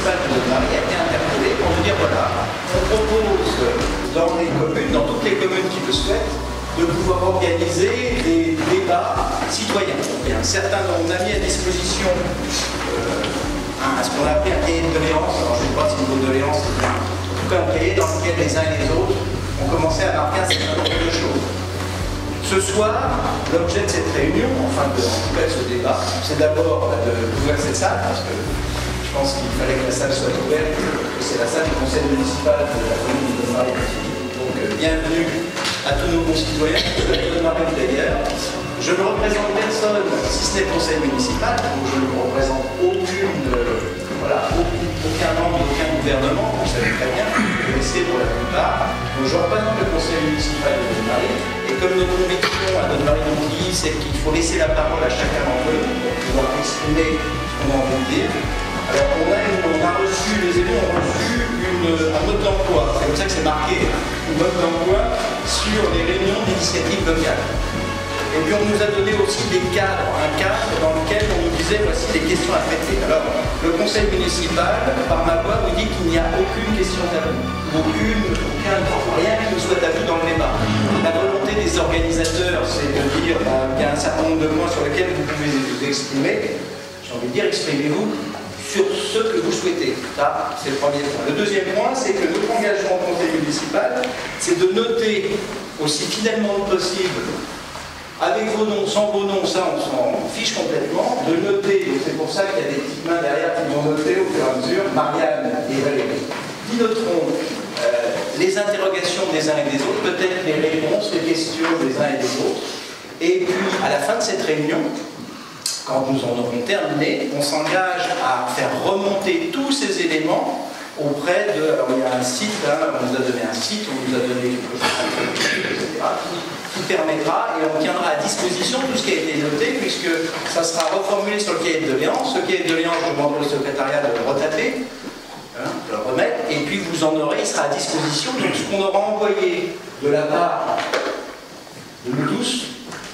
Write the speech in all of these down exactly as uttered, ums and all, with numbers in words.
municipal de Marie a été interpellé pour nous dire voilà, on propose dans les communes, dans toutes les communes qui le souhaitent, de pouvoir organiser des débats citoyens. Et un certain nombre, on a mis à disposition euh, un, ce qu'on a appelé un cahier de doléances. Alors je ne sais pas si le mot doléance, c'est en tout cas un cahier dans lequel les uns et les autres ont commencé à marquer un certain nombre de choses. Ce soir, l'objet de cette réunion, enfin de, en tout cas de ce débat, c'est d'abord d'ouvrir cette salle, parce que je pense qu'il fallait que la salle soit ouverte, que c'est la salle du conseil municipal de la commune de Marie. Donc euh, bienvenue à tous nos concitoyens, de Marie d'ailleurs. Je ne représente personne, si ce n'est le conseil municipal, donc je ne représente aucune, euh, voilà, aucun, aucun membre d'aucun gouvernement, vous savez très bien, vous connaissez pour la plupart. Donc je représente le conseil municipal de Marie. Et comme notre conviction à notre Marie Montilly, c'est qu'il faut laisser la parole à chacun d'entre eux pour pouvoir exprimer ce qu'on a envie de dire. Alors on a, on a reçu, les élus ont reçu une, un mode d'emploi, c'est comme ça que c'est marqué, un mode d'emploi sur les réunions d'initiative locale. Et puis on nous a donné aussi des cadres, un cadre dans lequel on nous disait voici les questions à traiter. Alors le conseil municipal, par ma voix, vous dit qu'il n'y a aucune question tabou, aucune, aucun, rien qui ne soit tabou dans le débat. La volonté des organisateurs, c'est de dire bah, qu'il y a un certain nombre de points sur lesquels vous pouvez vous exprimer. J'ai envie de dire, exprimez-vous sur ce que vous souhaitez. Ça, c'est le premier point. Le deuxième point, c'est que notre engagement au conseil municipal, c'est de noter aussi fidèlement que possible, avec vos noms, sans vos noms, ça on s'en fiche complètement, de noter, et c'est pour ça qu'il y a des petites mains derrière qui vont noter au fur et à mesure, Marianne et Valérie, qui noteront euh, les interrogations des uns et des autres, peut-être les réponses, les questions des uns et des autres. Et puis, à la fin de cette réunion, quand nous en aurons terminé, on s'engage à faire remonter tous ces éléments auprès de... Alors il y a un site, hein, on nous a donné un site, on nous a donné quelque chose, et cetera, qui, qui permettra, et on tiendra à disposition tout ce qui a été noté, puisque ça sera reformulé sur le cahier de doléances. Ce cahier de doléances, je demanderai au secrétariat de le retaper, hein, de le remettre, et puis vous en aurez, il sera à disposition. Donc ce qu'on aura envoyé de la part de nous tous,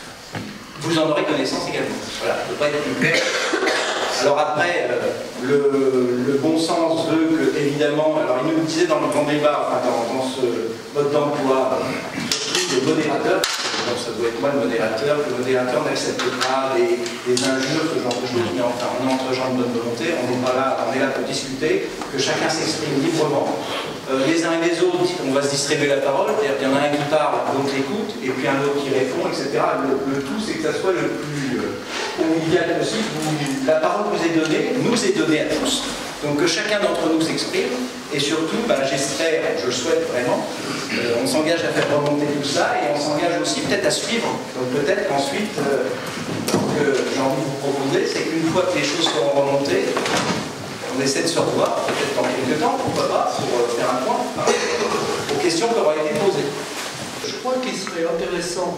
vous en aurez connaissance également. Voilà, ça ne peut pas être plus clair. Alors après, euh, le, le bon sens veut que, évidemment, alors il nous disait dans le grand débat, enfin dans, dans ce mode d'emploi, surtout le modérateur, donc ça doit être moi le modérateur, le modérateur n'accepte pas les, les injures, ce genre de choses, mais enfin on est entre gens de bonne volonté, on n'est pas là, on est là pour discuter, que chacun s'exprime librement. Euh, les uns et les autres, on va se distribuer la parole, c'est-à-dire qu'il y en a un qui parle, l'autre écoute, et puis un autre qui répond, et cetera. Le, le tout, c'est que ça soit le plus euh, convivial possible. Vous, la parole vous est donnée, nous est donnée à tous, donc que chacun d'entre nous s'exprime, et surtout, ben, j'espère, je le souhaite vraiment, euh, on s'engage à faire remonter tout ça, et on s'engage aussi peut-être à suivre. Donc peut-être qu'ensuite, euh, ce que j'ai envie de vous proposer, c'est qu'une fois que les choses seront remontées, on essaie de se revoir, peut-être dans quelques temps, pourquoi pas, pour faire un point hein, aux questions qui auraient été posées. Je crois qu'il serait intéressant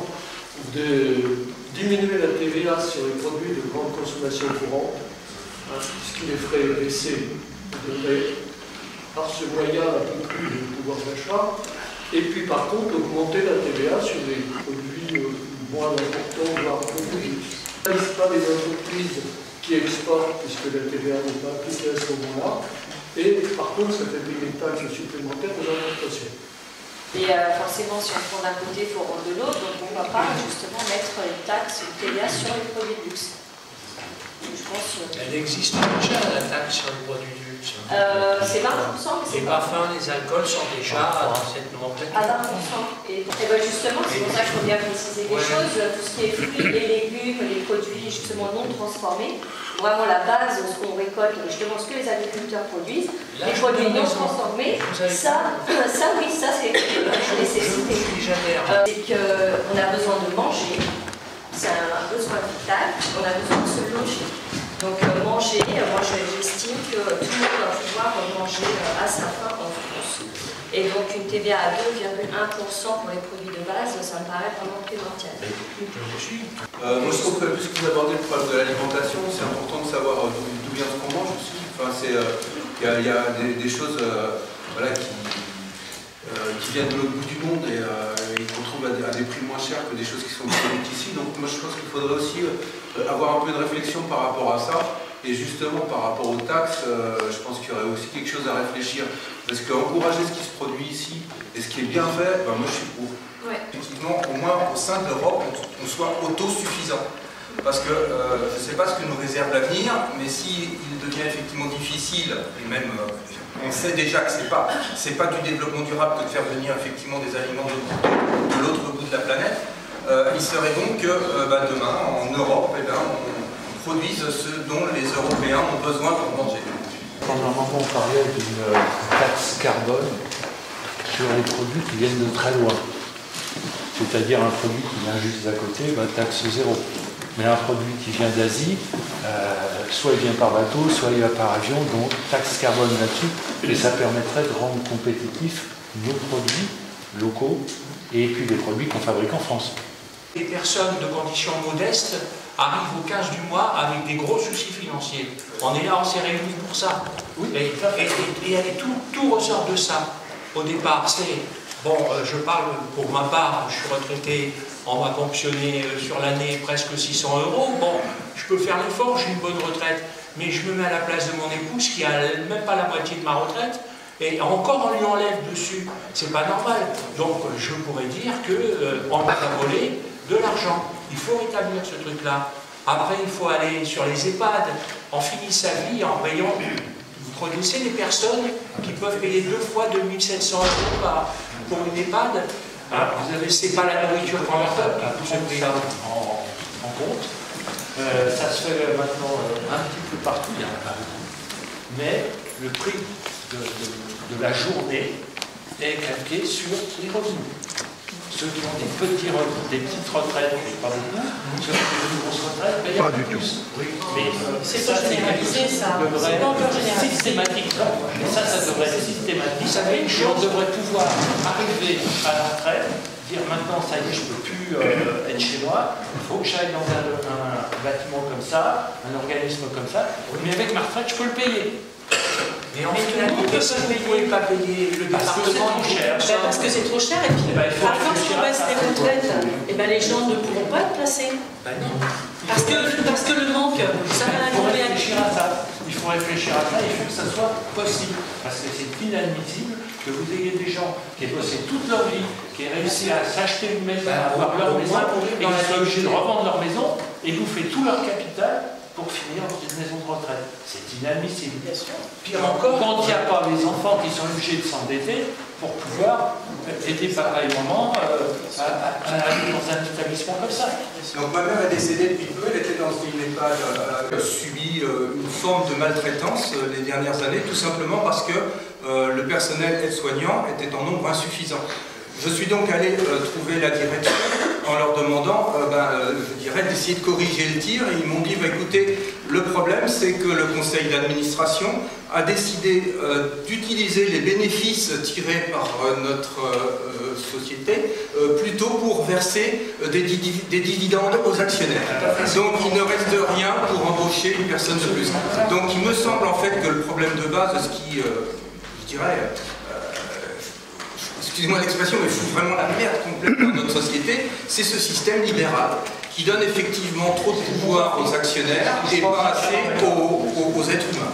de diminuer la T V A sur les produits de grande consommation courante, hein, ce qui les ferait baisser de par ce moyen un peu plus de pouvoir d'achat, et puis par contre augmenter la T V A sur les produits euh, moins importants, voire plus riches. Ce ne sont pas des entreprises qui exportent, puisque la T V A n'est pas appliquée à ce moment-là, et par contre ça fait payer une taxe supplémentaire aux importations. Et euh, forcément, si on prend d'un côté, il faut rendre de l'autre, donc on ne va pas justement mettre une taxe, une T V A sur les produits de luxe. Je pense, euh... Elle existe déjà, la taxe sur les produits de luxe. Euh, c'est vingt pour cent. Les parfums, les alcools sont déjà dans cette nomenclature. À vingt pour cent. Et, et ben justement, c'est pour ça qu'il faut bien préciser les ouais. choses. Tout ce qui est fruits et légumes, les produits justement non transformés, vraiment la base, ce qu'on récolte, justement ce que les agriculteurs produisent, là, les produits non transformés, ça, ça oui, ça c'est une nécessité. Euh, c'est qu'on a besoin de manger, c'est un besoin vital, on a besoin de se loger. Donc euh, manger, moi j'estime que tout le monde va pouvoir manger euh, à sa faim en France. Et donc une T V A à deux virgule un pour cent pour les produits de base, ça me paraît vraiment primordial. Euh, moi je trouve que puisque vous abordez le problème de l'alimentation, c'est important de savoir d'où vient ce qu'on mange aussi. Enfin, il euh, y, y a des, des choses euh, voilà, qui, euh, qui viennent de l'autre bout du monde et, euh, et qu'on trouve à des, à des prix moins chers que des choses qui sont produites ici. Donc moi je pense qu'il faudrait aussi euh, avoir un peu de réflexion par rapport à ça. Et justement, par rapport aux taxes, euh, je pense qu'il y aurait aussi quelque chose à réfléchir. Parce qu'encourager ce qui se produit ici et ce qui est bien fait, ben moi je suis pour. Ouais. Effectivement, au moins au sein de l'Europe, on, on soit autosuffisant. Parce que euh, je ne sais pas ce que nous réserve l'avenir, mais s'il devient effectivement difficile, et même euh, on sait déjà que ce n'est pas, c'est pas du développement durable que de faire venir effectivement des aliments de, de l'autre bout de la planète, euh, il serait bon que euh, bah, demain, en Europe, eh ben, on, on produise ce dont les Européens ont besoin pour manger. Pendant un moment, on parlait d'une taxe carbone sur les produits qui viennent de très loin. C'est-à-dire un produit qui vient juste d'à côté, bah, taxe zéro. Mais un produit qui vient d'Asie, euh, soit il vient par bateau, soit il va par avion, donc taxe carbone là-dessus. Et ça permettrait de rendre compétitifs nos produits locaux et puis les produits qu'on fabrique en France. Les personnes de conditions modestes arrivent au quinze du mois avec des gros soucis financiers. On est là, on s'est réunis pour ça. Oui. Et, et, et, et tout, tout ressort de ça. Au départ, c'est, bon, euh, je parle pour ma part, je suis retraité, on m'a ponctionné euh, sur l'année presque six cents euros. Bon, je peux faire l'effort, j'ai une bonne retraite, mais je me mets à la place de mon épouse qui a même pas la moitié de ma retraite. Et encore on lui enlève dessus, c'est pas normal. Donc je pourrais dire qu'on euh, va voler de l'argent. Il faut rétablir ce truc-là. Après, il faut aller sur les EHPAD. On finit sa vie en payant. Vous connaissez les personnes qui peuvent payer deux fois deux mille sept cents euros par, pour une EHPAD. Hein, vous avez, c'est pas la nourriture qu'on leur donne. Tout ça en, en compte. Euh, ça se fait maintenant euh, un petit peu partout, il y en a pas beaucoup. Mais le prix de, de, de la journée est calqué sur les revenus. Ceux qui ont des, petits, des petites retraites, mais pas beaucoup, ceux qui ont des grosses retraites, payent pas du tout. Oui. Mais euh, c'est pas généralisé, ça. C'est pas encore généralisé. Systématiquement. Et ça, ça devrait être systématique. Vous savez, on devrait pouvoir arriver à la retraite, dire maintenant, ça y est, je ne peux plus euh, être chez moi, il faut que j'aille dans un, un bâtiment comme ça, un organisme comme ça, mais avec ma retraite, je peux le payer. Mais en fait, vous ne pouvez pas payer le département cher. Ben parce que c'est trop cher et puis ben, à force qu'on baisse les retraites, et ben les gens ne pourront pas être placés. Ben non. Parce que, parce que le manque, ça va incomber à réfléchir à ça. Il faut réfléchir à ça, il faut que ça soit possible. Parce que c'est inadmissible que vous ayez des gens qui aient bossé toute leur vie, qui aient réussi à s'acheter une maison, à avoir leur maison, et qui soient obligés de revendre leur maison et bouffer tout leur capital pour finir dans une maison de retraite. C'est inadmissible. Pire encore, quand il n'y a pas les enfants qui sont obligés de s'endetter pour pouvoir aider papa et maman euh, à, à, à aller dans un établissement comme ça. Donc ma mère est décédée depuis peu, elle était dans une EHPAD, elle a subi euh, une forme de maltraitance euh, les dernières années, tout simplement parce que euh, le personnel aide-soignant était en nombre insuffisant. Je suis donc allé euh, trouver la direction en leur demandant, euh, ben, euh, je dirais, d'essayer de corriger le tir. Et ils m'ont dit, bah, écoutez, le problème c'est que le conseil d'administration a décidé euh, d'utiliser les bénéfices tirés par euh, notre euh, société euh, plutôt pour verser euh, des, des dividendes aux actionnaires. Donc il ne reste rien pour embaucher une personne de plus. Donc il me semble en fait que le problème de base, ce qui, euh, je dirais, excusez-moi l'expression, mais fout vraiment la merde complète dans notre société, c'est ce système libéral qui donne effectivement trop de pouvoir aux actionnaires et pas assez aux, aux, aux êtres humains.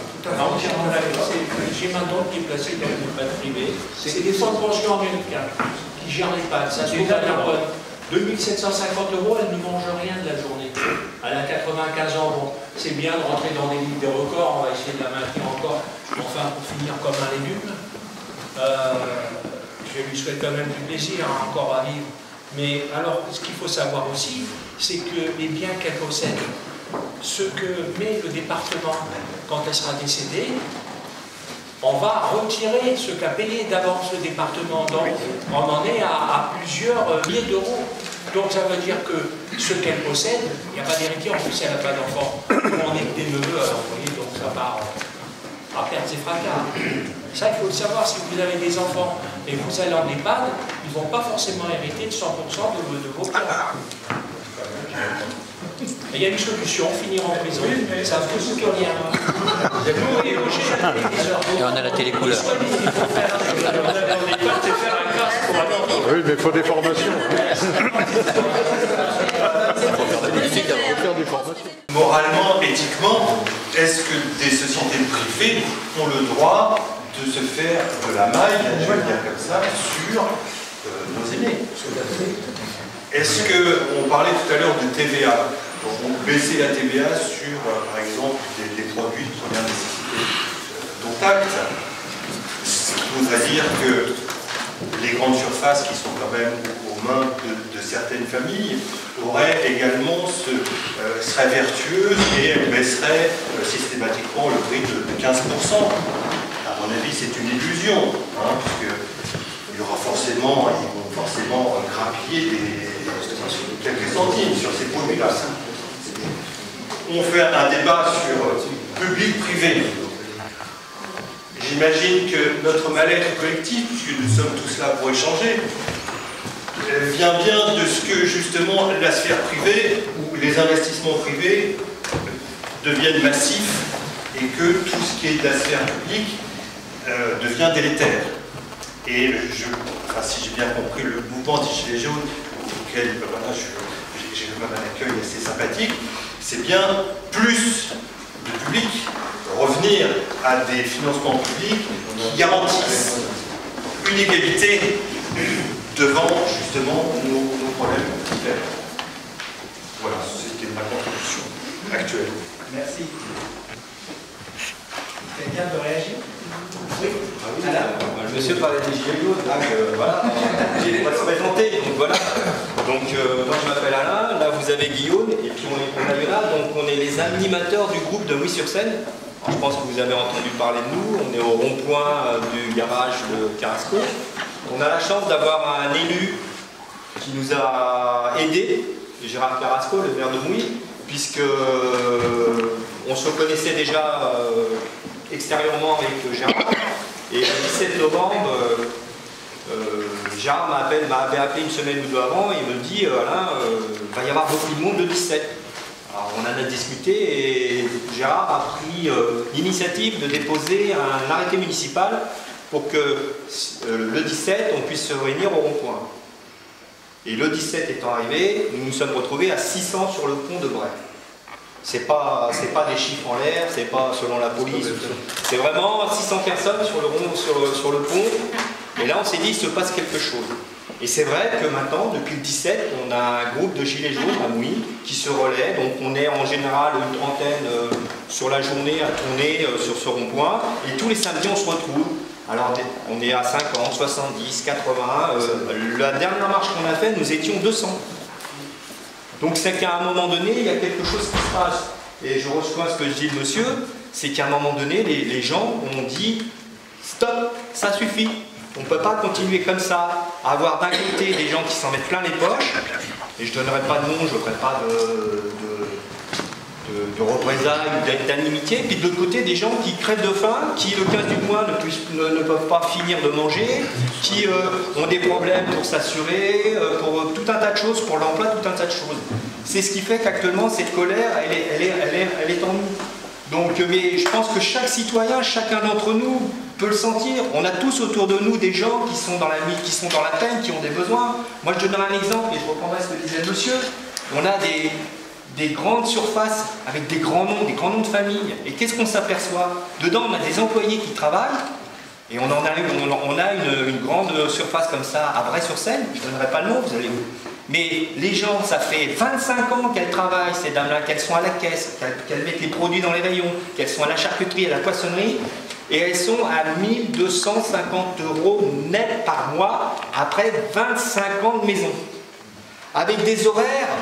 J'ai ma tante qui est placée dans une EHPAD privée. C'est des fonds de pension américains qui gèrent l'EHPAD. Ça se trouve à Narbonne. deux mille sept cent cinquante euros, elle ne mange rien de la journée. Elle a quatre-vingt-quinze ans. Bon, c'est bien de rentrer dans les livres des records, on va essayer de la maintenir encore, enfin pour finir comme un légume. Euh, Je lui souhaite quand même du plaisir hein, encore à vivre. Mais alors, ce qu'il faut savoir aussi, c'est que les biens qu'elle possède, ce que met le département quand elle sera décédée, on va retirer ce qu'a payé d'avance le département. Donc, on en est à, à plusieurs milliers d'euros. Donc, ça veut dire que ce qu'elle possède, il n'y a pas d'héritier, en plus, elle n'a pas d'enfant. On est que des neveux, alors, vous voyez, donc ça va à perdre ses fracas. Ça, il faut le savoir, si vous avez des enfants et vous allez en EHPAD, ils ne vont pas forcément hériter de cent pour cent de, de vos biens. Il y a une solution, finir en prison, ça ne coûte que rien. Et on a la télécouleur. Oui, mais il faut des formations. Il faut faire des formations. Moralement, éthiquement, est-ce que des sociétés privées ont le droit de se faire de la maille, je vais le dire comme ça, sur euh, nos aînés? Est-ce que, on parlait tout à l'heure de T V A, donc baisser la T V A sur, euh, par exemple, des, des produits de première nécessité euh, dont acte, ce qui voudrait dire que les grandes surfaces qui sont quand même aux mains de, de certaines familles auraient également ce, euh, seraient vertueuses et elles baisseraient euh, systématiquement le prix de, de quinze pour cent. À mon avis, c'est une illusion, hein, puisque il y aura forcément, ils vont forcément grappiller des, quelques centimes sur ces produits-là. On fait un débat sur public-privé. J'imagine que notre mal-être collectif, puisque nous sommes tous là pour échanger, vient bien de ce que justement la sphère privée ou les investissements privés deviennent massifs et que tout ce qui est de la sphère publique euh, devient délétère. Et je, enfin, si j'ai bien compris le mouvement des Gilets jaunes, auquel ben voilà, j'ai quand même un accueil assez sympathique, c'est bien plus de public, revenir à des financements publics qui garantissent une égalité devant justement nos, nos problèmes divers. Voilà, c'était ma contribution actuelle. Merci. Quelqu'un veut réagir? Oui. Ah oui, le monsieur parlait des Gilets jaunes, donc euh, voilà, on va se présenter, donc voilà. Donc euh, moi je m'appelle Alain, là vous avez Guillaume, et puis on est, on est là, donc on est les animateurs du groupe de Mouy-sur-Seine. Je pense que vous avez entendu parler de nous, on est au rond-point du garage de Carrasco. On a la chance d'avoir un élu qui nous a aidés, Gérard Carrasco, le maire de Mouy, puisque euh, on se connaissait déjà euh, extérieurement avec Gérard. Et le dix-sept novembre, euh, euh, Gérard m'avait appelé une semaine ou deux avant et il me dit euh, Alain, euh, il va y avoir beaucoup de monde le dix-sept. Alors on en a discuté et Gérard a pris euh, l'initiative de déposer un arrêté municipal pour que euh, le dix-sept on puisse se réunir au rond-point. Et le dix-sept étant arrivé, nous nous sommes retrouvés à six cents sur le pont de Bray. C'est pas, c'est pas des chiffres en l'air, c'est pas selon la police, c'est vraiment six cents personnes sur le, rond, sur, sur le pont. Et là on s'est dit il se passe quelque chose. Et c'est vrai que maintenant, depuis le dix-sept, on a un groupe de gilets jaunes à Mouy qui se relaie. Donc on est en général une trentaine euh, sur la journée à tourner euh, sur ce rond-point. Et tous les samedis on se retrouve. Alors on est à cinquante, soixante-dix, quatre-vingts. Euh, la dernière marche qu'on a faite, nous étions deux cents. Donc c'est qu'à un moment donné, il y a quelque chose qui se passe. Et je rejoins ce que je dis le monsieur, c'est qu'à un moment donné, les, les gens ont dit stop, ça suffit. On ne peut pas continuer comme ça, à avoir d'un côté des gens qui s'en mettent plein les poches, et je ne donnerai pas de nom, je ne ferai pas de, de, de, de représailles ou d'animité, puis de l'autre côté des gens qui crèvent de faim, qui le quinze du mois ne, puissent, ne, ne peuvent pas finir de manger, qui euh, ont des problèmes pour s'assurer, euh, pour euh, tout un tas de choses, pour l'emploi, tout un tas de choses. C'est ce qui fait qu'actuellement cette colère, elle est, elle est, elle est, elle est en nous. Donc, mais je pense que chaque citoyen, chacun d'entre nous peut le sentir. On a tous autour de nous des gens qui sont dans la qui sont dans la peine, qui ont des besoins. Moi, je donne un exemple et je reprendrai ce que disait le monsieur. On a des, des grandes surfaces avec des grands noms, des grands noms de famille. Et qu'est-ce qu'on s'aperçoit? Dedans, on a des employés qui travaillent. Et on en a, on a une, une grande surface comme ça à Bray-sur-Seine. Je ne donnerai pas le nom, vous allez vous. Mais les gens, ça fait vingt-cinq ans qu'elles travaillent, ces dames-là, qu'elles sont à la caisse, qu'elles qu'elles mettent les produits dans les rayons, qu'elles sont à la charcuterie, à la poissonnerie, et elles sont à mille deux cent cinquante euros net par mois après vingt-cinq ans de maison. Avec des horaires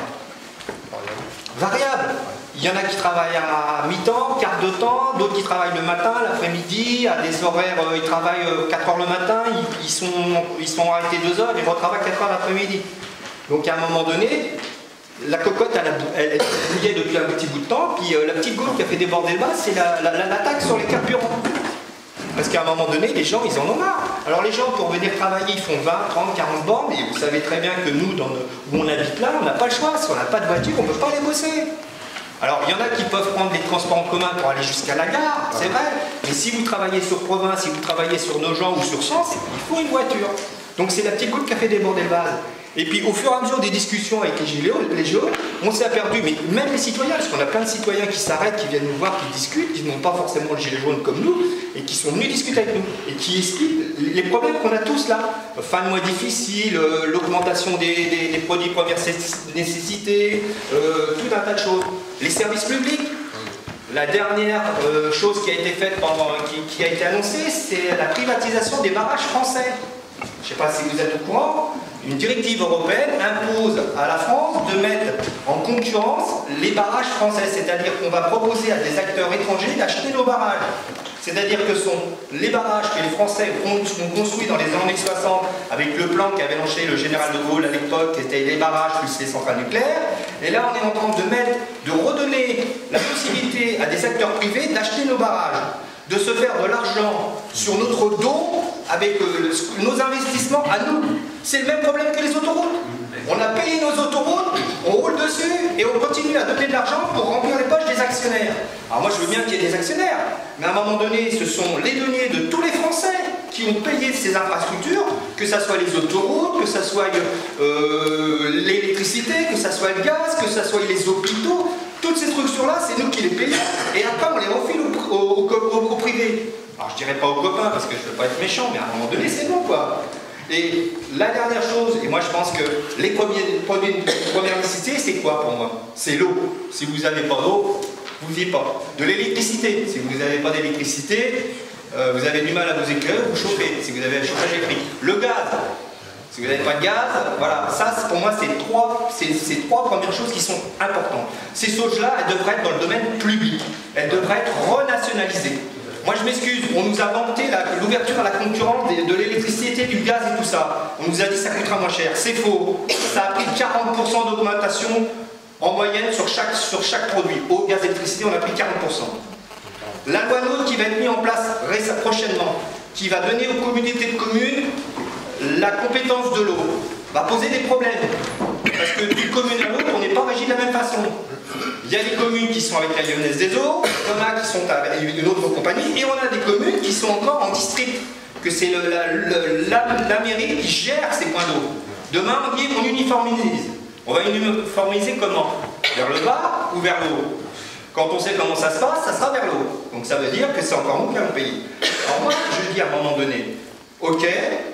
variables. Il y en a qui travaillent à mi-temps, quart de temps, d'autres qui travaillent le matin, l'après-midi, à des horaires, euh, ils travaillent euh, quatre heures le matin, ils, ils, sont, ils sont arrêtés deux heures, ils retravaillent quatre heures l'après-midi. Donc à un moment donné, la cocotte, elle, elle, elle bouillait depuis un petit bout de temps, puis euh, la petite goutte qui a fait déborder le bas, c'est la, la, la, la taxe sur les carburants. Parce qu'à un moment donné, les gens, ils en ont marre. Alors les gens, pour venir travailler, ils font vingt, trente, quarante bornes, et vous savez très bien que nous, dans nos, où on habite là, on n'a pas le choix. Si on n'a pas de voiture, on ne peut pas aller bosser. Alors il y en a qui peuvent prendre les transports en commun pour aller jusqu'à la gare, c'est vrai. Mais si vous travaillez sur Province, si vous travaillez sur Nogent ou sur Sens, il faut une voiture. Donc c'est la petite goutte qui a fait déborder le vase. Et puis au fur et à mesure des discussions avec les gilets jaunes, on s'est aperçu, mais même les citoyens, parce qu'on a plein de citoyens qui s'arrêtent, qui viennent nous voir, qui discutent, qui n'ont pas forcément le gilet jaune comme nous, et qui sont venus discuter avec nous, et qui expliquent les problèmes qu'on a tous là. Fin de mois difficile, euh, l'augmentation des, des, des produits de première nécessité, euh, tout un tas de choses. Les services publics. La dernière euh, chose qui a été faite pendant, qui, qui a été annoncée, c'est la privatisation des barrages français. Je ne sais pas si vous êtes au courant, une directive européenne impose à la France de mettre en concurrence les barrages français, c'est-à-dire qu'on va proposer à des acteurs étrangers d'acheter nos barrages. C'est-à-dire que ce sont les barrages que les Français ont construits dans les années soixante avec le plan qu'avait lancé le général de Gaulle à l'époque, qui était les barrages plus les centrales nucléaires. Et là, on est en train de mettre, de redonner la possibilité à des acteurs privés d'acheter nos barrages, de se faire de l'argent sur notre dos avec euh, nos investissements à nous. C'est le même problème que les autoroutes. On a payé nos autoroutes, on roule dessus et on continue à donner de l'argent pour remplir les poches des actionnaire. Alors moi je veux bien qu'il y ait des actionnaires, mais à un moment donné ce sont les deniers de tous les Français qui ont payé ces infrastructures, que ce soit les autoroutes, que ce soit euh, l'électricité, que ce soit le gaz, que ce soit les hôpitaux. Toutes ces structures-là, c'est nous qui les payons et après on les refile au, au, au, au, au privé. Alors je dirais pas aux copains parce que je ne veux pas être méchant, mais à un moment donné c'est bon quoi. Et la dernière chose, et moi je pense que les premiers, premiers, premières nécessités, c'est quoi pour moi? C'est l'eau. Si vous n'avez pas d'eau, vous ne vivez pas. De l'électricité. Si vous n'avez pas d'électricité, euh, vous avez du mal à vous éclairer, vous chauffez. Si vous avez un chauffage électrique. Le gaz. Si vous n'avez pas de gaz, voilà. Ça, pour moi, c'est trois, ces trois premières choses qui sont importantes. Ces choses-là, elles devraient être dans le domaine public. Elles devraient être renationalisées. Moi je m'excuse, on nous a vanté l'ouverture à la concurrence de, de l'électricité, du gaz et tout ça. On nous a dit que ça coûtera moins cher. C'est faux. Ça a pris quarante pour cent d'augmentation en moyenne sur chaque, sur chaque produit. Eau, gaz, électricité, on a pris quarante pour cent. La loi NOTRe qui va être mise en place prochainement, qui va donner aux communautés de communes la compétence de l'eau, va poser des problèmes. Parce que d'une commune à l'autre, on n'est pas régi de la même façon. Il y a des communes qui sont avec la Lyonnaise des Eaux, il y en a qui sont avec une autre compagnie, et on a des communes qui sont encore en district, que c'est la, la, la mairie qui gère ces points d'eau. Demain, on dit on uniformise. On va uniformiser comment? Vers le bas ou vers le haut? Quand on sait comment ça se passe, ça sera vers le haut. Donc ça veut dire que c'est encore nous qui allons payer. Alors moi, je dis à un moment donné, ok,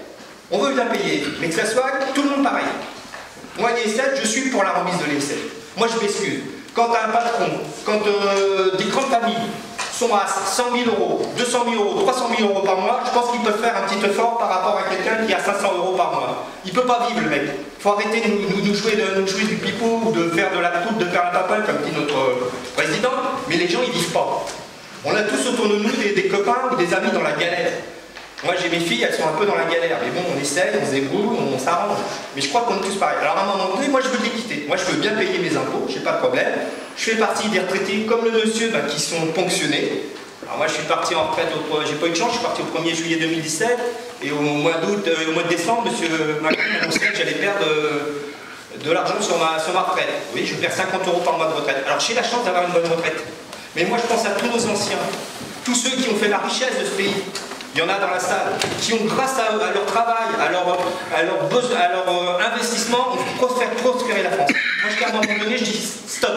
on veut bien payer, mais que ça soit tout le monde pareil. Moi, l'I S F, je suis pour la remise de l'I S F. Moi, je m'excuse. Quand un patron, quand euh, des grandes familles sont à cent mille euros, deux cent mille euros, trois cent mille euros par mois, je pense qu'ils peuvent faire un petit effort par rapport à quelqu'un qui a cinq cents euros par mois. Il ne peut pas vivre, le mec. Il faut arrêter de nous, nous, nous, jouer, de nous jouer du pipeau, ou de faire de la poudre, de faire un papin, comme dit notre euh, président. Mais les gens, ils ne vivent pas. On a tous autour de nous des, des copains ou des amis dans la galère. Moi j'ai mes filles, elles sont un peu dans la galère, mais bon on essaye, on se débrouille, on s'arrange. Mais je crois qu'on est tous pareils. Alors à un moment donné, moi je veux l'équité. Moi je veux bien payer mes impôts, j'ai pas de problème. Je fais partie des retraités comme le monsieur bah, qui sont ponctionnés. Alors moi je suis parti en retraite, au... j'ai pas eu de chance, je suis parti au premier juillet deux mille dix-sept et au mois d'août, euh, au mois de décembre, monsieur Macron m'a annoncé que j'allais perdre euh, de l'argent sur ma, sur ma retraite. Oui, je perds cinquante euros par mois de retraite. Alors j'ai la chance d'avoir une bonne retraite. Mais moi je pense à tous nos anciens, tous ceux qui ont fait la richesse de ce pays. Il y en a dans la salle qui ont, grâce à, à leur travail, à leur, à leur, besoin, à leur euh, investissement, ont fait prospérer la France. Moi, jusqu'à un moment donné, je dis stop.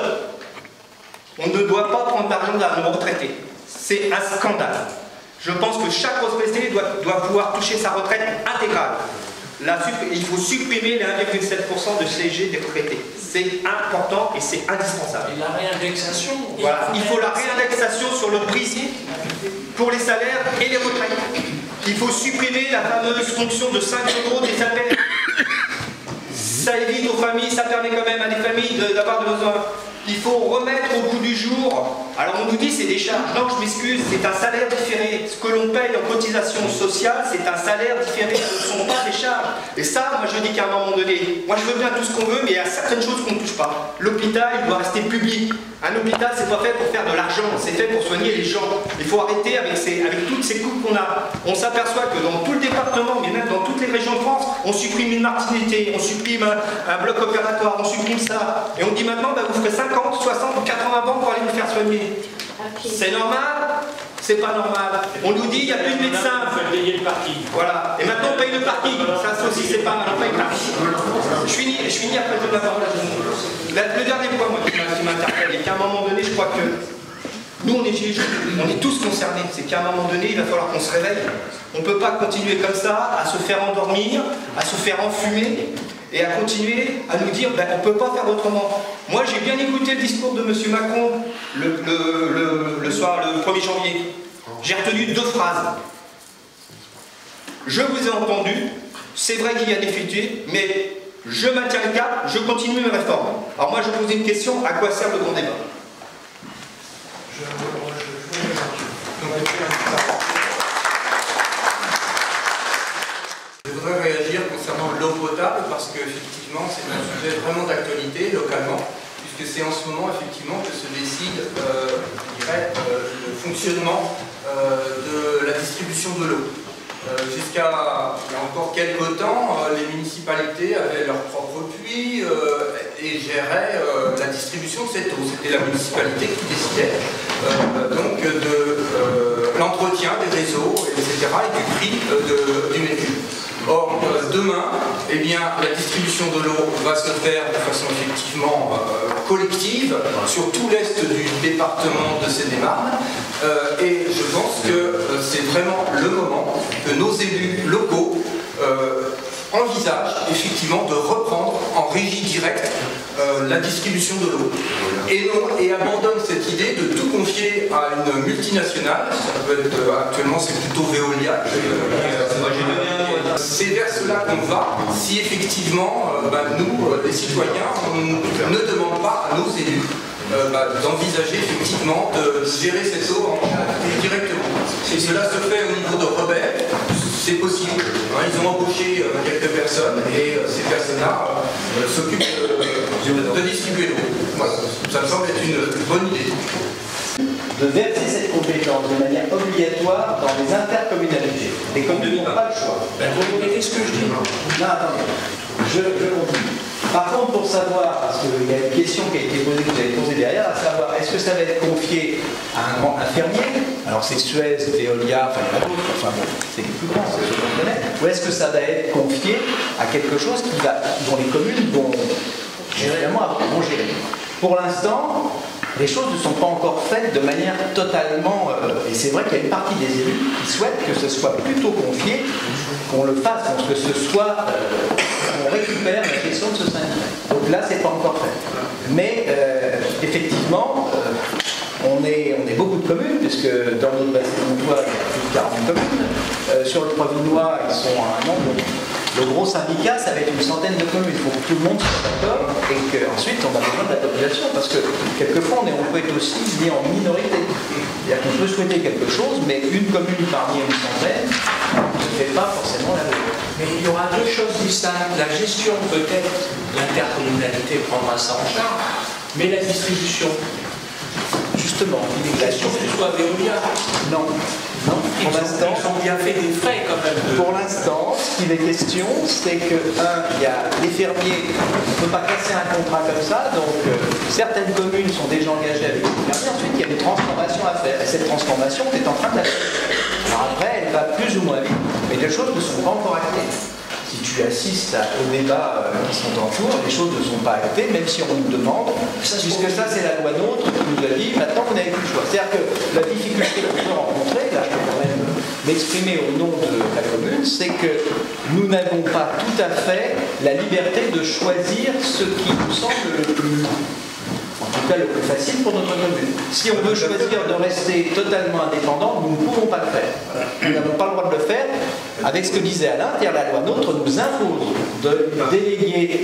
On ne doit pas prendre d'argent à nos retraités. C'est un scandale. Je pense que chaque retraité doit, doit pouvoir toucher sa retraite intégrale. La, il faut supprimer les un virgule sept pour cent de C G des retraités. C'est important et c'est indispensable. Et la réindexation. Voilà. Il faut la réindexation sur le prix pour les salaires et les retraites. Il faut supprimer la fameuse fonction de cinq euros des salaires. Ça évite aux familles, ça permet quand même à des familles d'avoir de besoin. Il faut remettre au goût du jour. Alors on nous dit c'est des charges. Non, je m'excuse, c'est un salaire différé. Ce que l'on paye en cotisation sociale, c'est un salaire différé. Ce ne sont pas des charges. Et ça, moi je dis qu'à un moment donné, moi je veux bien tout ce qu'on veut, mais il y a certaines choses qu'on ne touche pas. L'hôpital, il doit rester public. Un hôpital, c'est pas fait pour faire de l'argent, c'est fait pour soigner les gens. Il faut arrêter avec, ces, avec toutes ces coupes qu'on a. On s'aperçoit que dans tout le département, mais même dans toutes les régions de France, on supprime une maternité, on supprime un, un bloc opératoire, on supprime ça. Et on dit maintenant, bah, vous ferez cinquante, soixante ou quatre-vingts ans pour aller vous faire soigner. C'est normal? c'est pas normal. On nous dit il n'y a plus de médecins. Payer le parking. Voilà. Et maintenant on paye le parking. Ça, ça aussi c'est pas mal. On paye le parking. Je finis, je finis après je donne la parole à tout le monde. La- Le dernier point moi, qui m'interpelle, et qu'à un moment donné, je crois que nous on est gilets jaunes, on est tous concernés. C'est qu'à un moment donné, il va falloir qu'on se réveille. On ne peut pas continuer comme ça, à se faire endormir, à se faire enfumer, et à continuer à nous dire ben, on ne peut pas faire autrement. Moi j'ai bien écouté le discours de M. Macron le, le, le, le soir, le premier janvier. J'ai retenu deux phrases. Je vous ai entendu, c'est vrai qu'il y a des fuites, mais je maintiens le cap, je continue mes réformes. Alors moi je pose une question, à quoi sert le grand débat? Je, je, je, je voudrais réagir concernant l'eau potable parce qu'effectivement c'est un sujet vraiment d'actualité localement, puisque c'est en ce moment effectivement que se décide euh, je dirais, euh, le fonctionnement euh, de la distribution de l'eau. Euh, Jusqu'à il y a encore quelques temps, euh, les municipalités avaient leur propre puits euh, et géraient euh, la distribution de cette eau. C'était la municipalité qui décidait euh, donc de euh, l'entretien des réseaux, et cetera, et du prix euh, de, du métier. Or, euh, demain, eh bien, la distribution de l'eau va se faire de façon effectivement euh, collective sur tout l'est du département de Seine-et-Marne. Euh, et je pense que euh, c'est vraiment le moment que nos élus locaux euh, envisagent effectivement de reprendre en régie directe euh, la distribution de l'eau. Et, non, et abandonnent cette idée de tout confier à une multinationale. Ça peut être, euh, actuellement, c'est plutôt Veolia. C'est vers cela qu'on va si effectivement euh, bah, nous, euh, les citoyens, on ne demande pas à nos élus euh, bah, d'envisager effectivement de gérer cette eau en, directement. Et cela se fait au niveau de Rebelle, c'est possible. Hein, ils ont embauché euh, quelques personnes et euh, ces personnes-là euh, s'occupent de, de, de distribuer l'eau. Voilà. Ça me semble être une, une bonne idée. De verser cette compétence de manière obligatoire dans les intercommunalités. Les communes n'ont pas le choix. Ben, vous répétez ce que je dis. Non, attendez. Je, je continue. Par contre, pour savoir, parce qu'il y a une question qui a été posée, que vous avez posée derrière, à savoir, est-ce que ça va être confié à un grand infirmier? Alors c'est Suez, Veolia, enfin il y en a d'autres, enfin bon, c'est les plus grands, c'est ce qu'on connaît. Ou est-ce que ça va être confié à quelque chose qui va, dont les communes vont généralement vont gérer? Pour l'instant, les choses ne sont pas encore faites de manière totalement... Euh, et c'est vrai qu'il y a une partie des élus qui souhaitent que ce soit plutôt confié, qu'on le fasse, que ce soit... Euh, qu'on récupère la gestion de ce syndicat. Donc là, c'est pas encore fait. Mais euh, effectivement, euh, on, est, on est beaucoup de communes, puisque dans notre bassin montois, il y a plus de quarante communes. Euh, sur le Provinois, ils sont à un nombre... Le gros syndicat, ça va être une centaine de communes. Il faut que tout le monde soit d'accord et qu'ensuite on a besoin de la population parce que quelquefois on, est, on peut être aussi lié en minorité. C'est-à-dire qu'on peut souhaiter quelque chose, mais une commune parmi une centaine ne fait pas forcément la même. Mais il y aura deux choses distinctes. La gestion, peut-être, l'intercommunalité prendra ça en charge, mais la distribution. Justement, il est question que ce soit Veolia. Non. Non, pour l'instant, ils ont bien fait des frais quand même. De... Pour l'instant, ce qu'il est question, c'est que, un, il y a les fermiers, on ne peut pas casser un contrat comme ça, donc euh, certaines communes sont déjà engagées avec les fermiers, ensuite il y a une transformation à faire, et cette transformation est en train de la faire. Alors après, elle va plus ou moins vite, mais les choses ne sont pas encore actées. Si tu assistes aux débats euh, qui sont en cours, les choses ne sont pas actées, même si on nous demande, ça, puisque ça c'est la loi NOTRe qui nous a dit, maintenant vous n'avez plus le choix. C'est-à-dire que la difficulté qu'on peut rencontrer, là je peux quand même m'exprimer au nom de la commune, c'est que nous n'avons pas tout à fait la liberté de choisir ce qui nous semble le plus... en tout cas le plus facile pour notre commune. Si on veut choisir de rester totalement indépendant, nous ne pouvons pas le faire. Nous n'avons pas le droit de le faire avec ce que disait Alain, c'est-à-dire la loi NOTRe nous impose de déléguer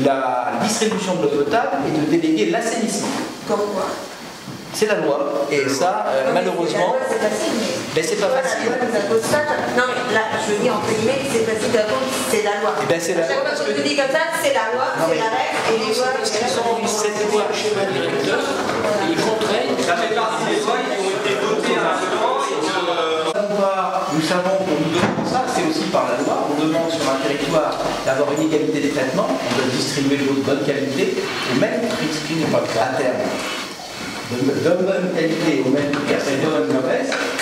la distribution de l'eau potable et de déléguer l'assainissement. Pourquoi ? C'est la loi, et ça, euh, malheureusement, c'est facile, mais c'est pas facile. La loi nous impose ça. Non, mais là, je veux dire, entre guillemets, c'est facile d'apprendre, c'est la loi. Et ben, c'est la chaque fois qu'on te dit comme ça, c'est la loi, c'est la règle, et les lois, parce qu'ils ont cette loi schéma directeur, ils contraignent. Ça fait partie des lois qui ont été votées à l'instant. Nous savons qu'on nous demande ça, c'est aussi par la loi. On demande sur un territoire d'avoir une égalité de traitement, on doit distribuer de l'eau de bonne qualité, au même prix, ce qui n'est pas le cas à terme. De, de bonne qualité au même prix, c'est de bonne mauvaise.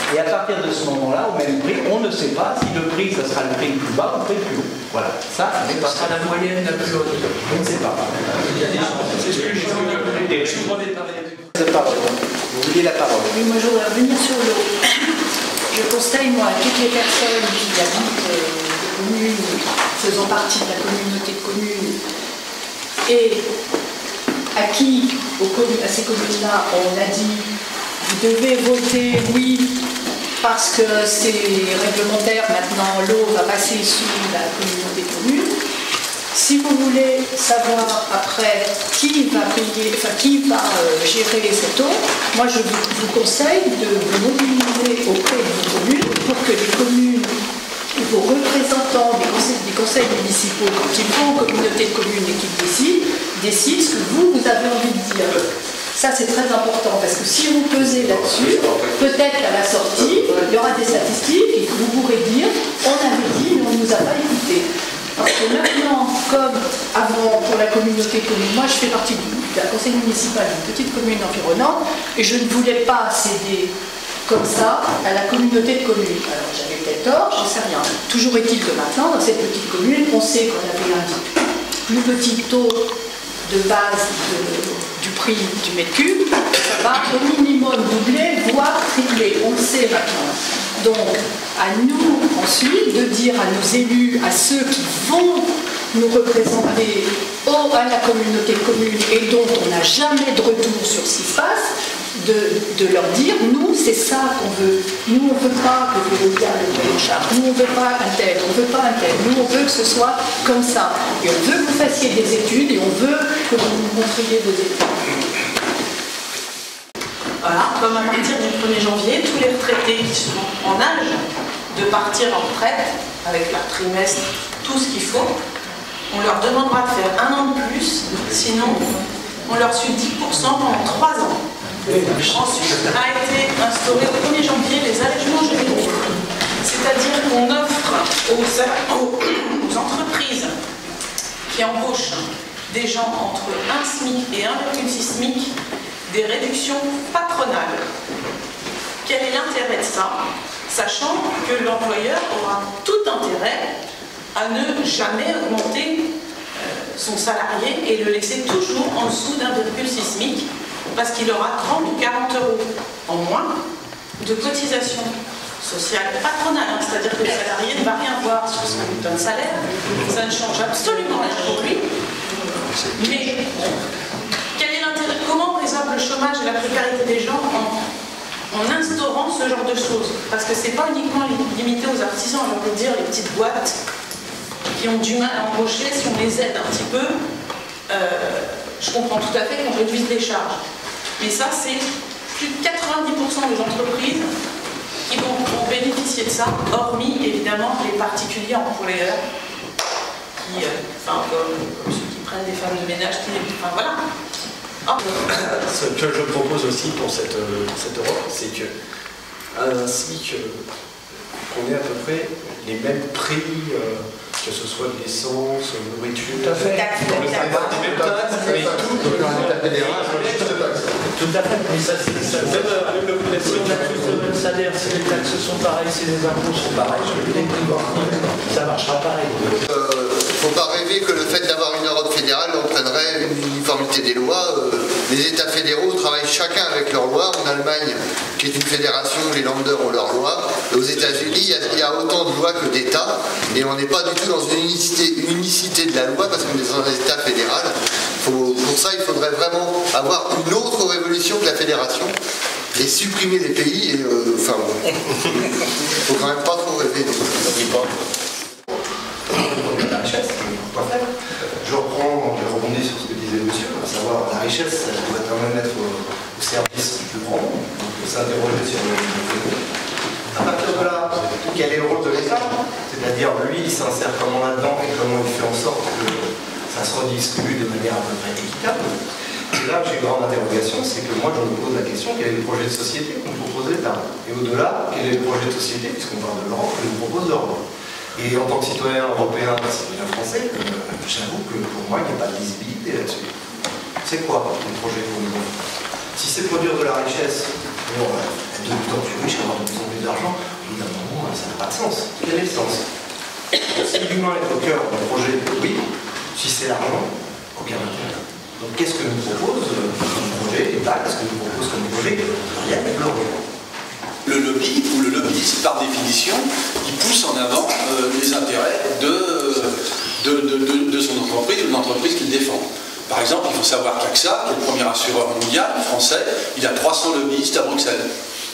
Et à partir de ce moment-là, au même prix, on ne sait pas si le prix, ça sera le prix le plus bas ou le prix le plus haut. Voilà. Ça, c'est pas ça la moyenne la plus haute. Je ne sais pas. C'est ce que je veux. Je suis brevet par la parole. Vous vouliez la parole. Oui, moi je voudrais revenir sur l'eau. Je conseille, moi, à toutes les personnes qui habitent euh, des communes, faisant partie de la communauté de communes, et à qui, aux communes, à ces communes-là, on a dit vous devez voter oui parce que c'est réglementaire, maintenant l'eau va passer sous la communauté de communes. Si vous voulez savoir après qui va payer, enfin qui va euh, gérer cette eau, moi je vous, vous conseille de vous mobiliser auprès de vos communes pour que les communes, vos représentants des conseils, des conseils municipaux, quand ils vont aux communautés de communes et qu'ils décident, décident ce que vous, vous avez envie de dire. Ça c'est très important parce que si vous pesez là-dessus, peut-être qu'à la sortie, il y aura des statistiques et que vous pourrez dire on avait dit mais on ne nous a pas écouté. Parce que maintenant, comme avant pour la communauté commune, moi je fais partie du conseil municipal d'une petite commune environnante et je ne voulais pas céder comme ça à la communauté de communes. Alors j'avais peut-être tort, j'en sais rien. Toujours est-il que maintenant, dans cette petite commune, on sait qu'on avait un plus petit taux de base de, du prix du mètre cube, ça va au minimum doubler, voire tripler. On le sait maintenant. Donc, à nous ensuite de dire à nos élus, à ceux qui vont nous représenter au, à la communauté de communes et dont on n'a jamais de retour sur ce qui se passe, de, de leur dire, nous, c'est ça qu'on veut. Nous, on ne veut pas que vous regardiez le cahier de charge. Nous, on ne veut pas un tel, on ne veut pas un tel. Nous, on veut que ce soit comme ça. Et on veut que vous fassiez des études et on veut que vous nous montriez vos études. Voilà, comme à partir du premier janvier, tous les retraités qui sont en âge de partir en retraite, avec leur trimestre, tout ce qu'il faut, on leur demandera de faire un an de plus, sinon on leur suit dix pour cent pendant trois ans. Ensuite a été instauré au premier janvier les allègements généraux, c'est-à-dire qu'on offre aux, aux, aux entreprises qui embauchent des gens entre un SMIC et un virgule six SMIC des réductions patronales. Quel est l'intérêt de ça? Sachant que l'employeur aura tout intérêt à ne jamais augmenter euh, son salarié et le laisser toujours en dessous d'un virgule six SMIC parce qu'il aura trente ou quarante euros en moins de cotisation sociale patronale, hein, c'est-à-dire que le salarié ne va rien voir sur son bulletin de salaire, ça ne change absolument rien pour lui. Mais quel est l'intérêt? Comment on résolve le chômage et la précarité des gens en, en instaurant ce genre de choses? Parce que c'est pas uniquement limité aux artisans, j'ai envie de dire les petites boîtes qui ont du mal à embaucher, si on les aide un petit peu, euh, je comprends tout à fait qu'on réduise les charges. Mais ça, c'est plus de quatre-vingt-dix pour cent des entreprises qui vont, vont bénéficier de ça, hormis évidemment les particuliers employeurs, qui, euh, enfin, comme, comme ceux qui prennent des femmes de ménage, qui, enfin voilà. Oh. Ce que je propose aussi pour cette, cette Europe, c'est que ainsi que qu'on ait à peu près les mêmes prix, euh, que ce soit de l'essence, de nourriture, tout à fait. Dans le tabac, les mêmes taxes, mais tout. Dans l'État fédéral, tout à fait. Mais ça, c'est ça. Même le prix, si on a tous le même salaire, si les taxes sont pareilles, si les impôts sont pareils, ça marchera pareil. Il ne faut pas rêver que le fait d'avoir une Europe fédérale entraînerait une uniformité des lois. Les États fédéraux travaillent chacun avec leurs lois. En Allemagne, qui est une fédération, les Länder ont leurs lois. Aux États-Unis, il y a autant de lois que d'États. Et on n'est pas du tout dans une unicité, unicité de la loi parce qu'on est dans un État fédéral. Faut, pour ça, il faudrait vraiment avoir une autre révolution que la fédération et supprimer les pays. Et, euh, enfin, bon. Faut quand même pas trop rêver. Je reprends, je rebondis sur ce que disait le monsieur, à savoir la richesse, elle doit quand même être au, au service du plus grand, donc s'interroger sur le à partir de là, quel est le rôle de l'État? C'est-à-dire, lui, il s'insère comment là-dedans et comment il fait en sorte que ça se redistribue de manière à peu près équitable. Et là, j'ai une grande interrogation, c'est que moi, je me pose la question, quel est le projet de société qu'on propose l'État? Et au-delà, quel est le projet de société, puisqu'on parle de l'Europe, que nous propose l'Europe? Et en tant que citoyen européen, citoyen français, euh, j'avoue que pour moi, il n'y a pas de visibilité là-dessus. C'est quoi le projet pour nous? Si c'est produire de la richesse pour être de plus en plus riche, avoir de plus en plus d'argent. Au bout d'un moment, ça n'a pas de sens. Quel est le sens? Si l'humain est au cœur du projet, oui. Si c'est l'argent, aucun intérêt. Donc qu'est-ce que nous propose comme projet l'État? Qu'est-ce que nous propose comme projet? Rien de glorieux. Le lobby ou le lobbyiste, par définition, il pousse en avant euh, les intérêts de, de, de, de, de son entreprise ou de l'entreprise qu'il défend. Par exemple, il faut savoir qu'A X A, qui est le premier assureur mondial français, il a trois cents lobbyistes à Bruxelles.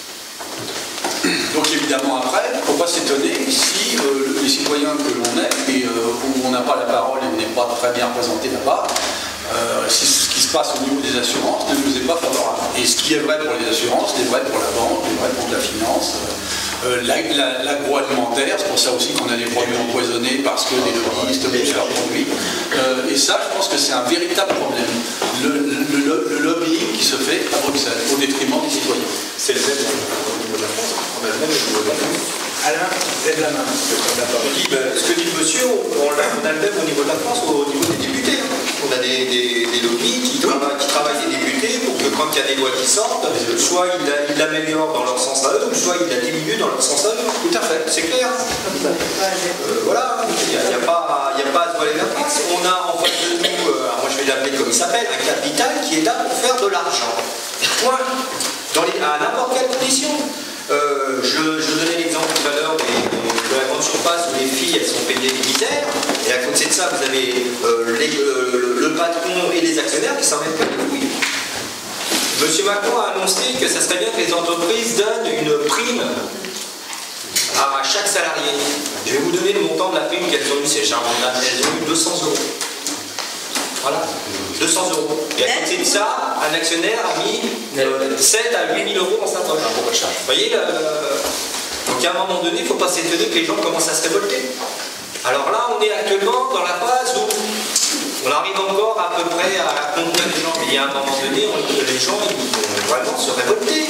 Donc évidemment après, il ne faut pas s'étonner si euh, les citoyens que l'on est, et euh, où on n'a pas la parole et on n'est pas très bien représenté là-bas, Euh, si ce qui se passe au niveau des assurances ne nous est pas favorable. Et ce qui est vrai pour les assurances, c'est vrai pour la banque, c'est vrai pour la finance, euh, l'agroalimentaire, c'est pour ça aussi qu'on a des produits empoisonnés parce que les lobbyistes poussent leurs produits. Euh, et ça, je pense que c'est un véritable problème. Le, le, le, le lobbying qui se fait à Bruxelles, au détriment des citoyens. C'est le même au niveau de la France. On a le même au niveau de la France. Alain, lève la main. Je dis, ben, ce que dit le monsieur, on a, on a le même au niveau de la France, au niveau des députés. On a des, des, des lobbies qui travaillent, qui travaillent des députés pour que quand il y a des lois qui sortent, soit ils l'améliorent dans leur sens à eux, ou soit ils la diminuent dans leur sens à eux. Tout à fait, c'est clair. Euh, voilà, il n'y a, a, a, a pas à se voiler la face. On a en face de nous, euh, moi je vais l'appeler comme il s'appelle, un capital qui est là pour faire de l'argent. Point. Dans les, à n'importe quelle condition. Euh, je, je donnais l'exemple tout à l'heure de la grande surface où les filles elles sont payées des misères, et à côté de ça vous avez euh, les, euh, le patron et les actionnaires qui s'en mettent pas les couilles. Monsieur Macron a annoncé que ça serait bien que les entreprises donnent une prime à chaque salarié. Je vais vous donner le montant de la prime qu'elles ont eu, ces charmantes. Elles ont eu deux cents euros. Voilà, deux cents euros. Et à côté de ça, un actionnaire a mis euh, sept à huit mille euros dans sa poche. Vous voyez, le... donc à un moment donné, il ne faut pas s'étonner que les gens commencent à se révolter. Alors là, on est actuellement dans la phase où on arrive encore à peu près à contenir les gens, mais il y a un moment donné, on... les gens ils vont vraiment se révolter.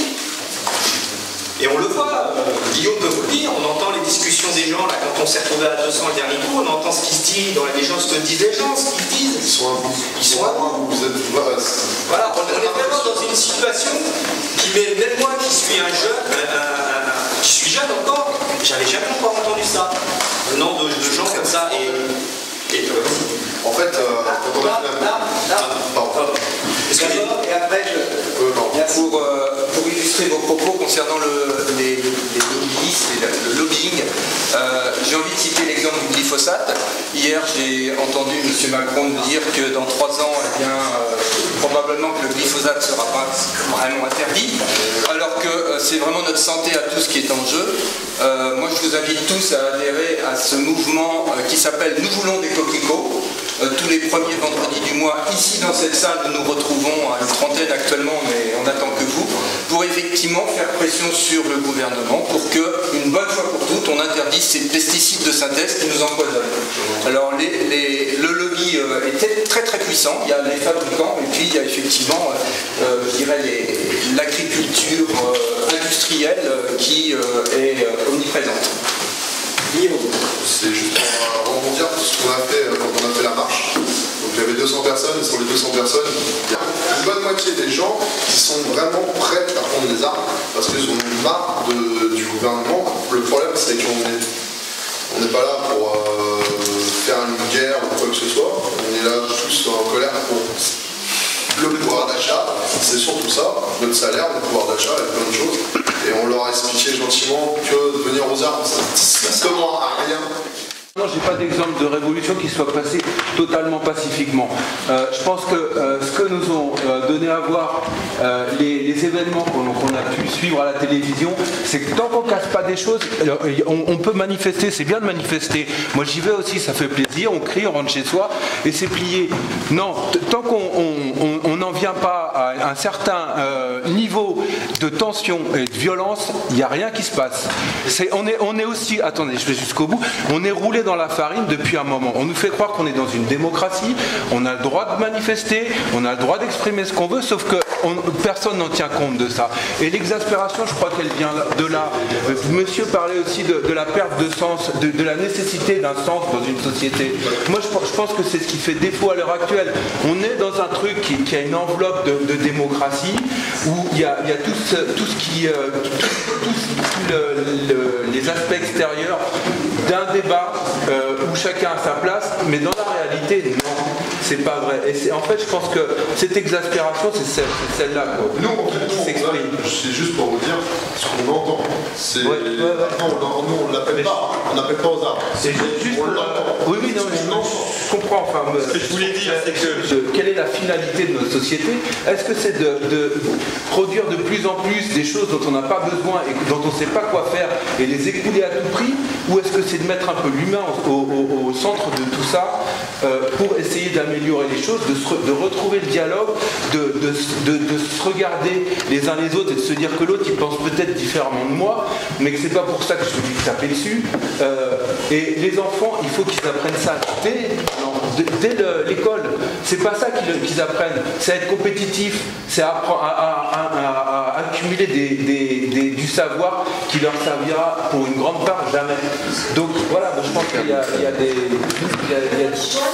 Et on le voit, Guillaume peut vous le dire, on entend les discussions des gens, là, quand on s'est retrouvé à deux cents le dernier coup, on entend ce qui se dit dans les gens, ce que disent les gens, ce qu'ils disent. Ils sont à vous. Ils sont à vous. Vous êtes... Voilà, on est vraiment dans une situation qui met, même moi qui suis un jeune, un, un, un, qui suis jeune encore, j'avais jamais encore entendu ça, venant de, de gens comme ça. Et, et en fait, euh, quand on a fait la... Pardon. Et après, je... Pour, euh, pour illustrer vos propos concernant le, les, les lobbyistes et le, le lobbying, euh, j'ai envie de citer l'exemple du glyphosate. Hier, j'ai entendu M. Macron dire que dans trois ans, eh bien, euh, probablement que le glyphosate ne sera pas vraiment interdit, alors que euh, c'est vraiment notre santé à tous qui est en jeu. Euh, moi, je vous invite tous à adhérer à ce mouvement euh, qui s'appelle « Nous voulons des coquelicots ». Euh, tous les premiers vendredis du mois, ici dans cette salle, nous nous retrouvons à une trentaine actuellement, mais on attend que vous, pour effectivement faire pression sur le gouvernement pour que, une bonne fois pour toutes, on interdise ces pesticides de synthèse qui nous empoisonnent. Alors les, les, le lobby euh, est très très puissant, il y a les fabricants et puis il y a effectivement, euh, je dirais, l'agriculture euh, industrielle euh, qui euh, est euh, omniprésente. C'est juste pour rebondir sur ce qu'on a fait quand on a fait la marche. Donc il y avait deux cents personnes, et sur les deux cents personnes, il y a une bonne moitié des gens qui sont vraiment prêts à prendre des armes parce qu'ils ont marre de, du gouvernement. Le problème, c'est qu'on est, on n'est pas là pour euh, faire une guerre ou quoi que ce soit. On est là tous en colère pour le pouvoir d'achat, c'est surtout ça, notre salaire, le pouvoir d'achat et plein de choses. Et on leur a expliqué gentiment que de venir aux armes, ça strictement à rien. Non, j'ai pas d'exemple de révolution qui soit passée totalement pacifiquement. Euh, je pense que euh, ce que nous ont euh, donné à voir euh, les, les événements qu'on qu'on a pu suivre à la télévision, c'est que tant qu'on casse pas des choses, alors, on, on peut manifester, c'est bien de manifester. Moi j'y vais aussi, ça fait plaisir, on crie, on rentre chez soi et c'est plié. Non, tant qu'on n'en vient pas à un certain euh, niveau de tension et de violence, il n'y a rien qui se passe. On est, on est aussi, attendez, je vais jusqu'au bout, on est roulé est dans la farine depuis un moment. On nous fait croire qu'on est dans une démocratie, on a le droit de manifester, on a le droit d'exprimer ce qu'on veut, sauf que on, personne n'en tient compte de ça. Et l'exaspération, je crois qu'elle vient de là. Monsieur parlait aussi de, de la perte de sens, de, de la nécessité d'un sens dans une société. Moi, je, je pense que c'est ce qui fait défaut à l'heure actuelle. On est dans un truc qui, qui a une enveloppe de, de démocratie, où il y a, il y a tout, ce, tout ce qui... Euh, tout, tout, tout le, le, les aspects extérieurs d'un débat euh, où chacun a sa place, mais dans la réalité, non, c'est pas vrai. Et en fait, je pense que cette exaspération, c'est celle, celle-là. Nous, en fait, nous, c'est juste pour vous dire ce qu'on entend. C'est... Ouais, ouais, ouais. Non, nous, on ne l'appelle pas. On n'appelle pas aux arbres. C'est juste on l'entend. Oui, oui, non, mais je comprends. Enfin, ce que je voulais dire, c'est que... Quelle est la finalité de notre société? Est-ce que c'est de, de produire de plus en plus des choses dont on n'a pas besoin et dont on ne sait pas quoi faire et les écouler à tout prix, ou est-ce que c'est de mettre un peu l'humain au, au, au centre de tout ça euh, pour essayer d'améliorer les choses, de, se, de retrouver le dialogue, de, de, de, de se regarder les uns les autres et de se dire que l'autre il pense peut-être différemment de moi, mais que c'est pas pour ça que je vais lui taper dessus. Euh, et les enfants, il faut qu'ils apprennent ça dès, dès l'école. C'est pas ça qu'ils qu'ils apprennent, c'est être compétitif, c'est apprendre à, à, à, à accumuler des, des, des, du savoir qui leur servira pour une grande part jamais. Donc voilà, je pense qu'il y a, il y a des... Il y a, il y a...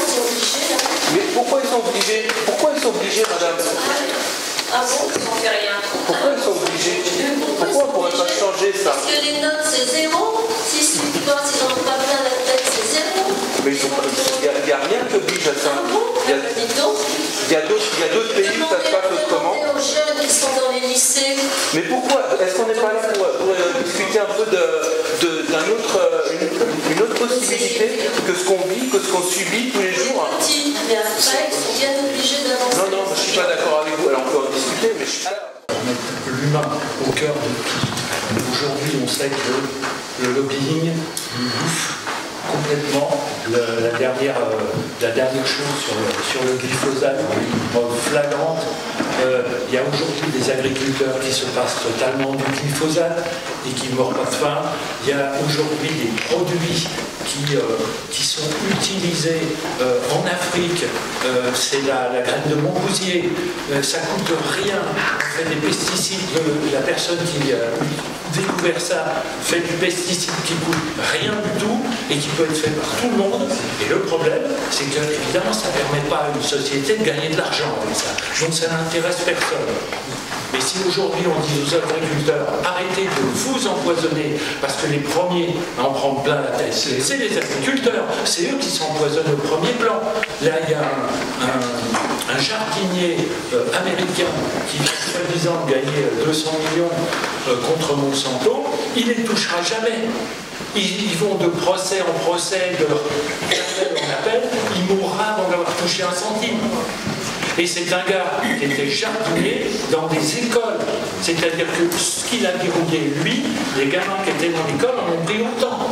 Mais pourquoi ils sont obligés? Pourquoi ils sont obligés, madame? Ah bon, ils n'en fait rien. Pourquoi ils sont obligés? Pourquoi on ne pourrait pas changer ça? Parce que les notes c'est zéro. Si s'ils n'en ont pas plein la tête, c'est zéro. Mais il n'y a, a rien qui oblige à ça. Ah bon? Il y a, il y a d'autres pays où ça se passe autrement. Aux jeunes qui sont dans les lycées. Mais pourquoi? Est-ce qu'on n'est pas là pour, pour euh, discuter un peu de, de, d'un autre, euh, une, une autre possibilité que ce qu'on vit, que ce qu'on subit tous les jours? Petits, mais après, ils sont bien obligés d'avancer. Non, non, je ne suis pas d'accord avec vous. Alors on peut en discuter, mais je suis là. Mettre l'humain au cœur de tout. Aujourd'hui, on sait que le lobbying nous bouffe complètement. Le, la, dernière, euh, la dernière chose sur le, sur le glyphosate, euh, flagrante, euh, il y a aujourd'hui des agriculteurs qui se passent totalement du glyphosate et qui ne meurent pas de faim. Il y a aujourd'hui des produits qui, euh, qui sont utilisés euh, en Afrique. Euh, c'est la, la graine de montgousier. Euh, ça ne coûte rien. On fait des pesticides. Le, la personne qui a découvert ça fait du pesticide qui ne coûte rien du tout et qui peut être fait par tout le monde. Et le problème, c'est que évidemment, ça ne permet pas à une société de gagner de l'argent avec ça. Donc ça n'intéresse personne. Mais si aujourd'hui on dit aux agriculteurs arrêtez de vous empoisonner parce que les premiers à en prendre plein la tête, c'est les agriculteurs, c'est eux qui s'empoisonnent au premier plan. Là il y a un, un, un jardinier euh, américain qui vient soi-disant gagner deux cents millions euh, contre Monsanto, il ne les touchera jamais. Ils, ils vont de procès en procès, de appel en appel, il mourra avant d'avoir touché un centime. Et c'est un gars qui était jardinier dans des écoles. C'est-à-dire que ce qu'il a verrouillé, lui, les gamins qui étaient dans l'école en ont pris autant.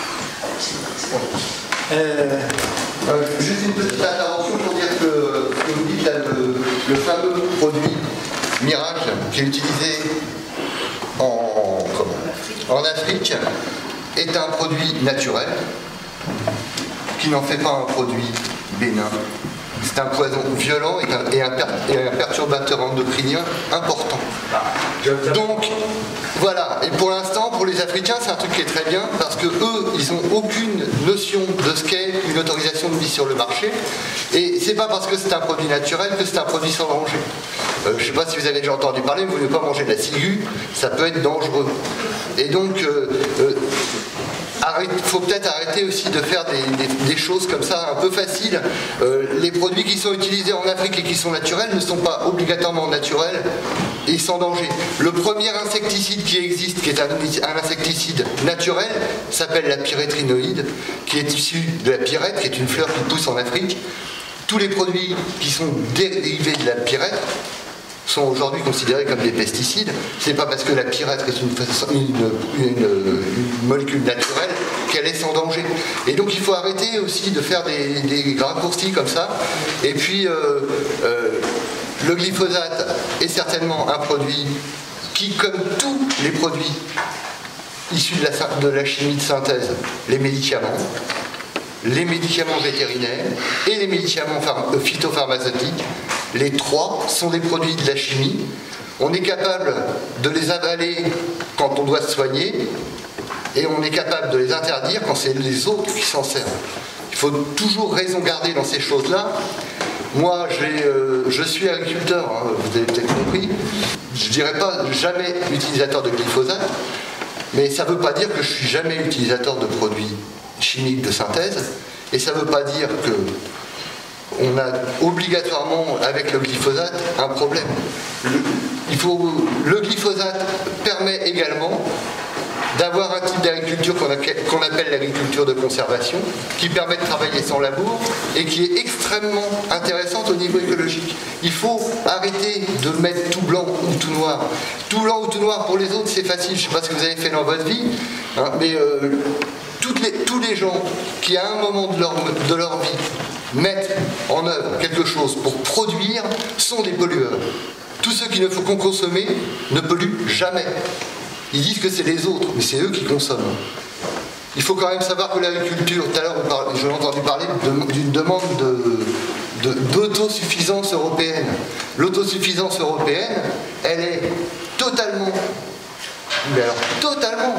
Euh, euh, juste une petite intervention pour dire que ce que vous dites là, le, le fameux produit miracle qui est utilisé en, comment, en Afrique est un produit naturel qui n'en fait pas un produit bénin. C'est un poison violent et un, et, un per, et un perturbateur endocrinien important. Donc, voilà. Et pour l'instant, pour les Africains, c'est un truc qui est très bien parce que eux, ils n'ont aucune notion de ce qu'est une autorisation de mise sur le marché. Et c'est pas parce que c'est un produit naturel que c'est un produit sans danger. Euh, je ne sais pas si vous avez déjà entendu parler, mais vous ne pouvez pas manger de la ciguë, ça peut être dangereux. Et donc, euh, euh, il faut peut-être arrêter aussi de faire des, des, des choses comme ça un peu faciles. Euh, les produits qui sont utilisés en Afrique et qui sont naturels ne sont pas obligatoirement naturels et sans danger. Le premier insecticide qui existe, qui est un, un insecticide naturel, s'appelle la pyrétrinoïde, qui est issu de la pyrètre, qui est une fleur qui pousse en Afrique. Tous les produits qui sont dérivés de la pyrètre sont aujourd'hui considérés comme des pesticides. C'est pas parce que la pyrètre est une, une, une, une molécule naturelle qu'elle est sans danger. Et donc il faut arrêter aussi de faire des, des raccourcis comme ça. Et puis euh, euh, le glyphosate est certainement un produit qui, comme tous les produits issus de la, de la chimie de synthèse, les médicaments, les médicaments vétérinaires et les médicaments phytopharmaceutiques. Les trois sont des produits de la chimie. On est capable de les avaler quand on doit se soigner et on est capable de les interdire quand c'est les autres qui s'en servent. Il faut toujours raison garder dans ces choses-là. Moi, euh, je suis agriculteur, hein, vous avez peut-être compris. Je ne dirais pas jamais utilisateur de glyphosate, mais ça ne veut pas dire que je ne suis jamais utilisateur de produits chimiques de synthèse, et ça ne veut pas dire que on a obligatoirement avec le glyphosate un problème. Le, il faut, le glyphosate permet également d'avoir un type d'agriculture qu'on qu'on appelle l'agriculture de conservation, qui permet de travailler sans labour et qui est extrêmement intéressante au niveau écologique. Il faut arrêter de mettre tout blanc ou tout noir. Tout blanc ou tout noir pour les autres, c'est facile, je ne sais pas ce que vous avez fait dans votre vie, hein, mais euh, toutes les, tous les gens qui à un moment de leur, de leur vie mettent en œuvre quelque chose pour produire sont des pollueurs. Tous ceux qui ne font qu'en consommer ne polluent jamais. Ils disent que c'est les autres, mais c'est eux qui consomment. Il faut quand même savoir que l'agriculture, tout à l'heure j'ai entendu parler d'une demande de, de, d'autosuffisance européenne. L'autosuffisance européenne, elle est totalement, mais alors totalement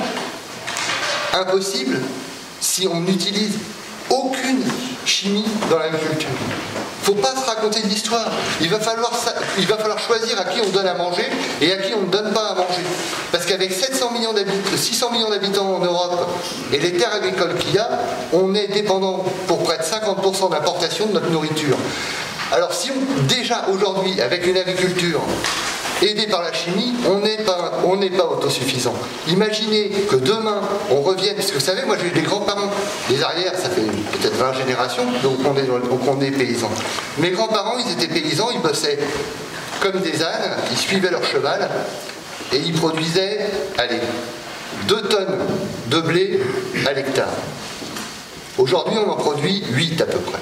impossible si on n'utilise aucune chimie dans l'agriculture. Il ne faut pas se raconter d'histoire. Il va falloir, il va falloir choisir à qui on donne à manger et à qui on ne donne pas à manger. Parce qu'avec sept cents millions d'habitants, six cents millions d'habitants en Europe et les terres agricoles qu'il y a, on est dépendant pour près de cinquante pour cent d'importation de notre nourriture. Alors si on, déjà aujourd'hui, avec une agriculture aidé par la chimie, on n'est pas, on n'est pas autosuffisant. Imaginez que demain, on revienne, parce que vous savez, moi j'ai eu des grands-parents, les arrières, ça fait peut-être vingt générations, donc on est, donc on est paysans. Mes grands-parents, ils étaient paysans, ils bossaient comme des ânes, ils suivaient leur cheval, et ils produisaient, allez, deux tonnes de blé à l'hectare. Aujourd'hui, on en produit huit à peu près.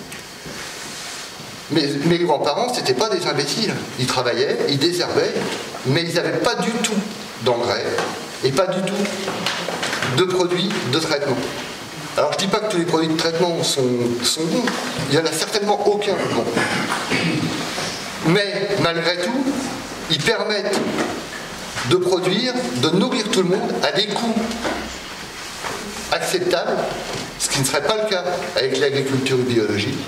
Mais mes grands-parents, ce n'étaient pas des imbéciles. Ils travaillaient, ils désherbaient, mais ils n'avaient pas du tout d'engrais et pas du tout de produits de traitement. Alors je ne dis pas que tous les produits de traitement sont, sont bons, il n'y en a certainement aucun de bon. Mais malgré tout, ils permettent de produire, de nourrir tout le monde à des coûts acceptables, ce qui ne serait pas le cas avec l'agriculture biologique.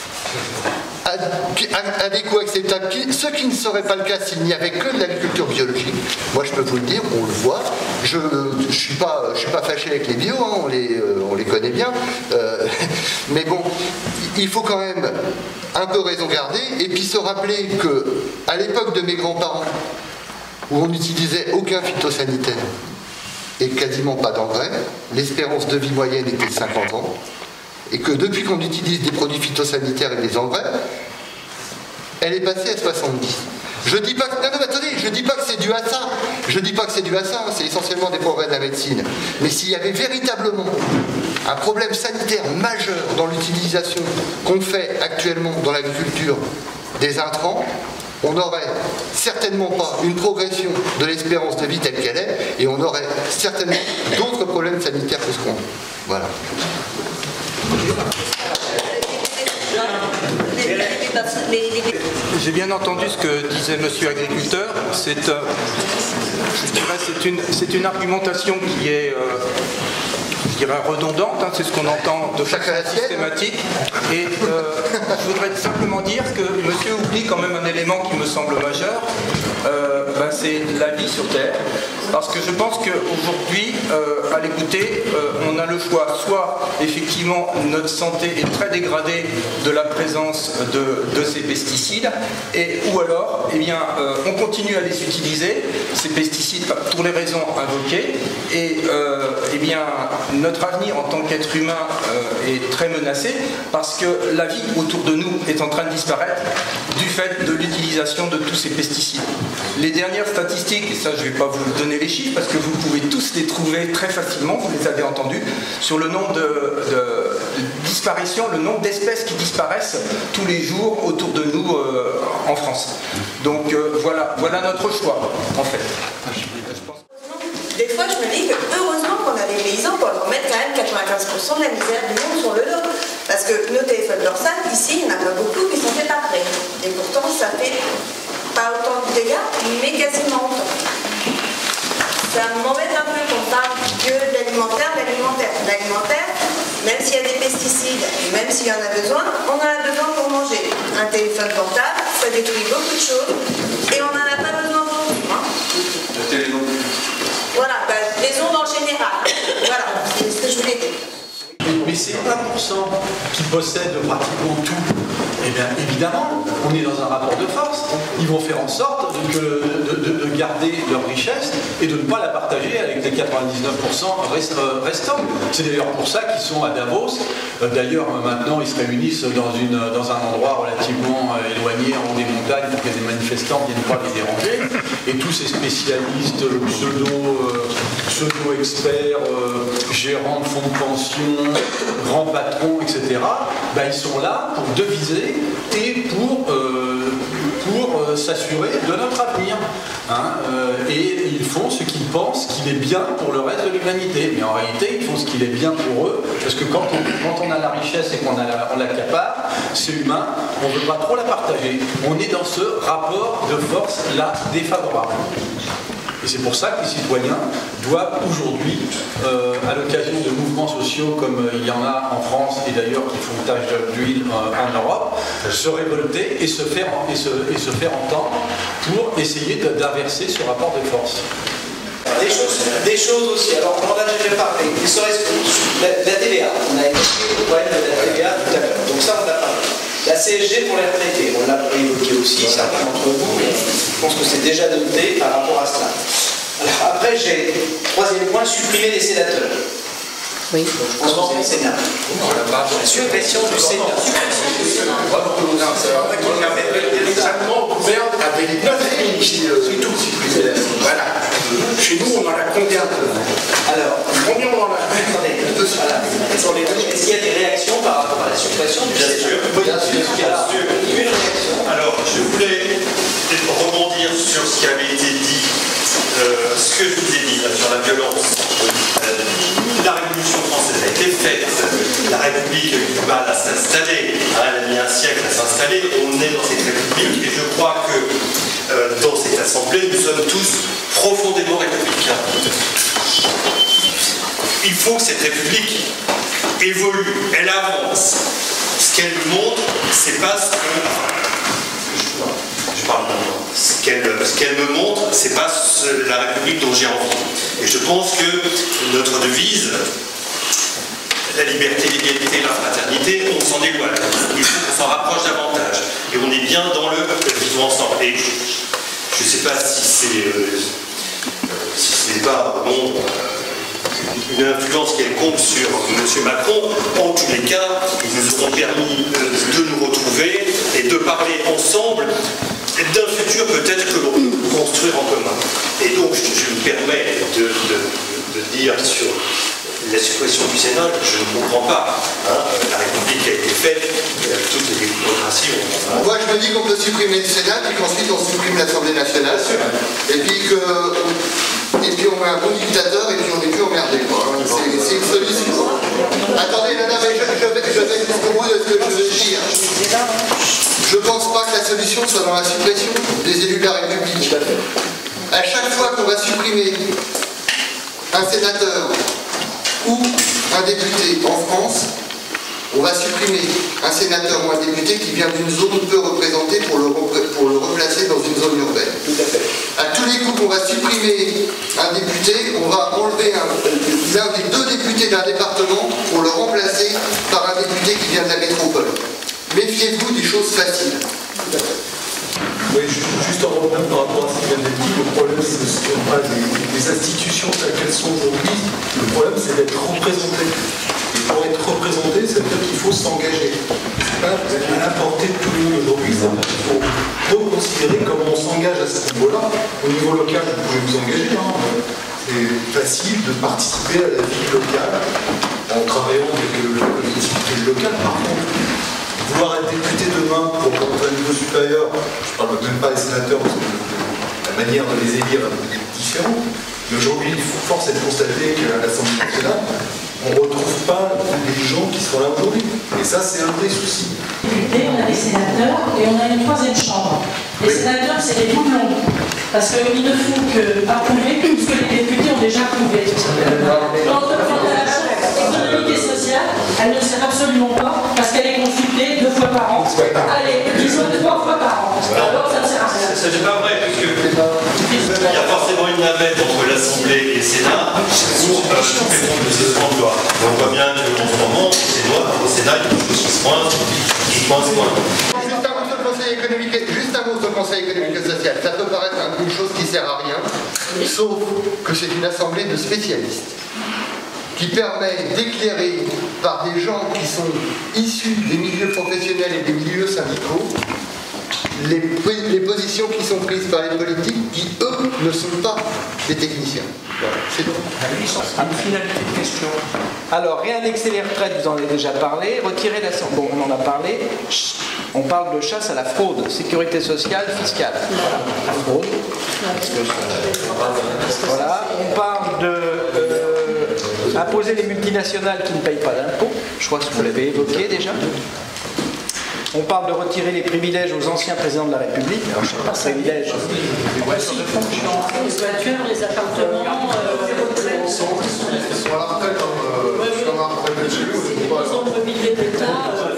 À, à des coûts acceptables, ce qui ne serait pas le cas s'il n'y avait que de l'agriculture biologique. Moi je peux vous le dire, on le voit, je ne suis pas, je suis pas fâché avec les bio, hein, on, les, euh, on les connaît bien, euh, mais bon, il faut quand même un peu raison garder, et puis se rappeler qu'à l'époque de mes grands-parents, où on n'utilisait aucun phytosanitaire, et quasiment pas d'engrais, l'espérance de vie moyenne était de cinquante ans, et que depuis qu'on utilise des produits phytosanitaires et des engrais, elle est passée à soixante-dix. Je dis pas que, non, non, attendez, je dis pas que c'est dû à ça. Je dis pas que c'est dû à ça, c'est essentiellement des progrès de la médecine. Mais s'il y avait véritablement un problème sanitaire majeur dans l'utilisation qu'on fait actuellement dans l'agriculture des intrants, on n'aurait certainement pas une progression de l'espérance de vie telle qu'elle est, et on aurait certainement d'autres problèmes sanitaires que ce qu'on a. Voilà. J'ai bien entendu ce que disait monsieur agriculteur. C'est euh, je dirais, c'est une, c'est une argumentation qui est euh, je dirais redondante, hein, c'est ce qu'on entend de façon systématique. Et euh, je voudrais simplement dire que monsieur oublie quand même un élément qui me semble majeur, euh, ben c'est la vie sur Terre. Parce que je pense qu'aujourd'hui, euh, à l'écouter, euh, on a le choix, soit effectivement notre santé est très dégradée de la présence de, de ces pesticides, et, ou alors eh bien, euh, on continue à les utiliser, ces pesticides pour les raisons invoquées, et euh, eh bien, notre avenir en tant qu'être humain euh, est très menacé parce que la vie autour de nous est en train de disparaître du fait de l'utilisation de tous ces pesticides. Les dernières statistiques, et ça je ne vais pas vous donner les chiffres parce que vous pouvez tous les trouver très facilement, vous les avez entendus, sur le nombre de, de, de disparitions, le nombre d'espèces qui disparaissent tous les jours autour de nous euh, en France. Donc euh, voilà, voilà notre choix en fait. Des fois je me dis que heureusement qu'on a des paysans pour leur mettre quand même quatre-vingt-quinze pour cent de la misère du monde sur le dos. Parce que nos téléphones Dorsal, ici, il n'y en a pas beaucoup qui sont faits par près. Et pourtant, ça fait pas autant de dégâts, mais quasiment autant. Ça m'embête un peu qu'on parle que de l'alimentaire, de l'alimentaire. L'alimentaire, même s'il y a des pesticides, et même s'il y en a besoin, on en a besoin pour manger. Un téléphone portable, ça détruit beaucoup de choses, et on n'en a pas besoin pour vivre. Hein. La télé non plus. Voilà, bah, les ondes en général. Voilà, c'est ce que je voulais dire. Mais c'est un pour cent qui possèdent pratiquement tout. Eh bien, évidemment, on est dans un rapport de force. Ils vont faire en sorte que, de, de, de garder leur richesse et de ne pas la partager avec les quatre-vingt-dix-neuf pour cent restants. C'est d'ailleurs pour ça qu'ils sont à Davos. D'ailleurs, maintenant, ils se réunissent dans, une, dans un endroit relativement éloigné, en haut des montagnes, pour que les manifestants ne viennent pas les déranger. Et tous ces spécialistes, pseudo, euh, pseudo-experts, euh, gérants de fonds de pension, grands patrons, et cetera, ben, ils sont là pour deviser et pour, euh, pour euh, s'assurer de notre avenir. Hein, euh, et ils font ce qu'ils pensent qu'il est bien pour le reste de l'humanité. Mais en réalité, ils font ce qu'il est bien pour eux, parce que quand on, quand on a la richesse et qu'on l'accapare, c'est humain, on ne veut pas trop la partager. On est dans ce rapport de force là défavorable. Et c'est pour ça que les citoyens doivent aujourd'hui, euh, à l'occasion de mouvements sociaux comme euh, il y en a en France et d'ailleurs qui font tache d'huile euh, en Europe, se révolter et se faire, et se, et se faire entendre pour essayer d'inverser ce rapport de force. Des choses, des choses aussi, alors on en a déjà parlé, ne serait-ce que la, la T V A, on a évoqué le problème de la T V A tout à l'heure, donc ça on a parlé. La C S G pour les retraités, on l'a évoqué aussi, certains d'entre vous, mais je pense que c'est déjà noté par rapport à cela. Alors après, j'ai, troisième point, supprimer les sénateurs. Oui. Donc, je pense que c'est le Sénat. La suppression du Sénat. Non, c'est vrai qu'il permettrait exactement au gouvernement avec neuf ministres, c'est tout. Voilà. Chez nous, on en a combien? Alors, combien on en a? Attendez, voilà. Est-ce qu'il y a des réactions par rapport à la suppression du Sénat? Bien sûr, bien sûr. Une réaction. Alors, je voulais rebondir sur ce qui avait été dit, euh, ce que je vous ai dit là, sur la violence. Euh, la Révolution française a été faite, la République a eu du mal à s'installer, hein, elle a mis un siècle à s'installer, on est dans cette République, et je crois que euh, dans cette Assemblée, nous sommes tous profondément républicains. Il faut que cette République évolue, elle avance. Ce qu'elle nous montre, c'est pas ce que... Je parle maintenant. Ce qu'elle qu'elle me montre, c'est pas ce, la République dont j'ai envie. Et je pense que notre devise, la liberté, l'égalité, la fraternité, on s'en éloigne. Il faut qu'on s'en rapproche davantage. Et on est bien dans le vivre ensemble. Et je ne sais pas si c'est euh, si ce n'est pas bon, euh, une influence quelconque sur M. Macron. En tous les cas, ils nous auront permis euh, de nous retrouver et de parler ensemble d'un futur peut-être que l'on peut construire en commun. Et donc, je, je me permets de, de, de dire sur la suppression du Sénat, je ne comprends pas. Hein, la République a été faite, toutes les démocraties ont... Moi, je me dis qu'on peut supprimer le Sénat, puis qu'ensuite on supprime l'Assemblée nationale. Et puis que... Et puis on met un bon dictateur, et puis on n'est plus emmerdé. C'est une solution. Attendez, non, non, mais je, je vais, je vais jusqu'au bout de ce que je veux dire. Je ne pense pas que la solution soit dans la suppression des élus de la République. À chaque fois qu'on va supprimer un sénateur ou un député en France, on va supprimer un sénateur ou un député qui vient d'une zone peu représentée pour le, pour le replacer dans une zone urbaine. Tout à fait. À tous les coups qu'on va supprimer un député, on va enlever l'un des deux députés d'un département pour le remplacer par un député qui vient de la métropole. Méfiez-vous des choses faciles. Oui, juste en revenant par rapport à ce qui vient d'être dit, le problème, c'est que pas les, les institutions telles qu'elles sont aujourd'hui, le problème, c'est d'être représenté. Et pour être représenté, ça veut dire qu'il faut s'engager. C'est pas à la portée de tout le monde aujourd'hui, ça veut dire qu'il faut reconsidérer comment on s'engage à ce niveau-là. Au niveau local, vous pouvez vous engager. Hein. C'est facile de participer à la vie locale en travaillant avec le collectivité locale, par contre. Vouloir être député demain pour un niveau supérieur, je ne parle même pas des sénateurs parce que la manière de les élire est différente. Mais aujourd'hui, force est de constater qu'à l'Assemblée nationale, on ne retrouve pas les gens qui sont là aujourd'hui. Et ça, c'est un vrai souci. Députés, on a des sénateurs et on a une troisième chambre. Les sénateurs, c'est les boulons. Parce qu'ils ne font qu'approuver tout ce que les députés ont déjà approuvé. Quant à la chambre économique et sociale, elle ne sert absolument pas parce qu'elle est consultée deux fois par an. Allez, disons trois fois par an. Alors ça ne sert à rien. Ce n'est pas vrai, puisque il y a forcément une navette entre l'Assemblée et le Sénat pour euh, toutes les propositions de loi. Et on voit bien qu'en ce moment, au Sénat, il y a des choses qui se pointent, qui se pointent, moins. Juste un mot sur le Conseil économique et, juste un mot sur le Conseil économique et social. Ça peut paraître une chose qui sert à rien, sauf que c'est une assemblée de spécialistes qui permet d'éclairer par des gens qui sont issus des milieux professionnels et des milieux syndicaux les, les positions qui sont prises par les politiques qui, eux, ne sont pas des techniciens. Voilà, c'est tout. Une finale petite question. Alors, réindexer les retraites, vous en avez déjà parlé. Retirer la... Bon, on en a parlé. On parle de chasse à la fraude, sécurité sociale, fiscale. Voilà, la fraude. Voilà. On parle de euh, imposer les multinationales qui ne payent pas d'impôts. Je crois que vous l'avez évoqué déjà. On parle de retirer les privilèges aux anciens présidents de la République. Alors, je ne sais pas, privilèges. Les voitures de fonction. Les voitures, les appartements, les retraites. Ils sont à la retraite, comme un retraite chez nous. Ils ont mobilier d'État.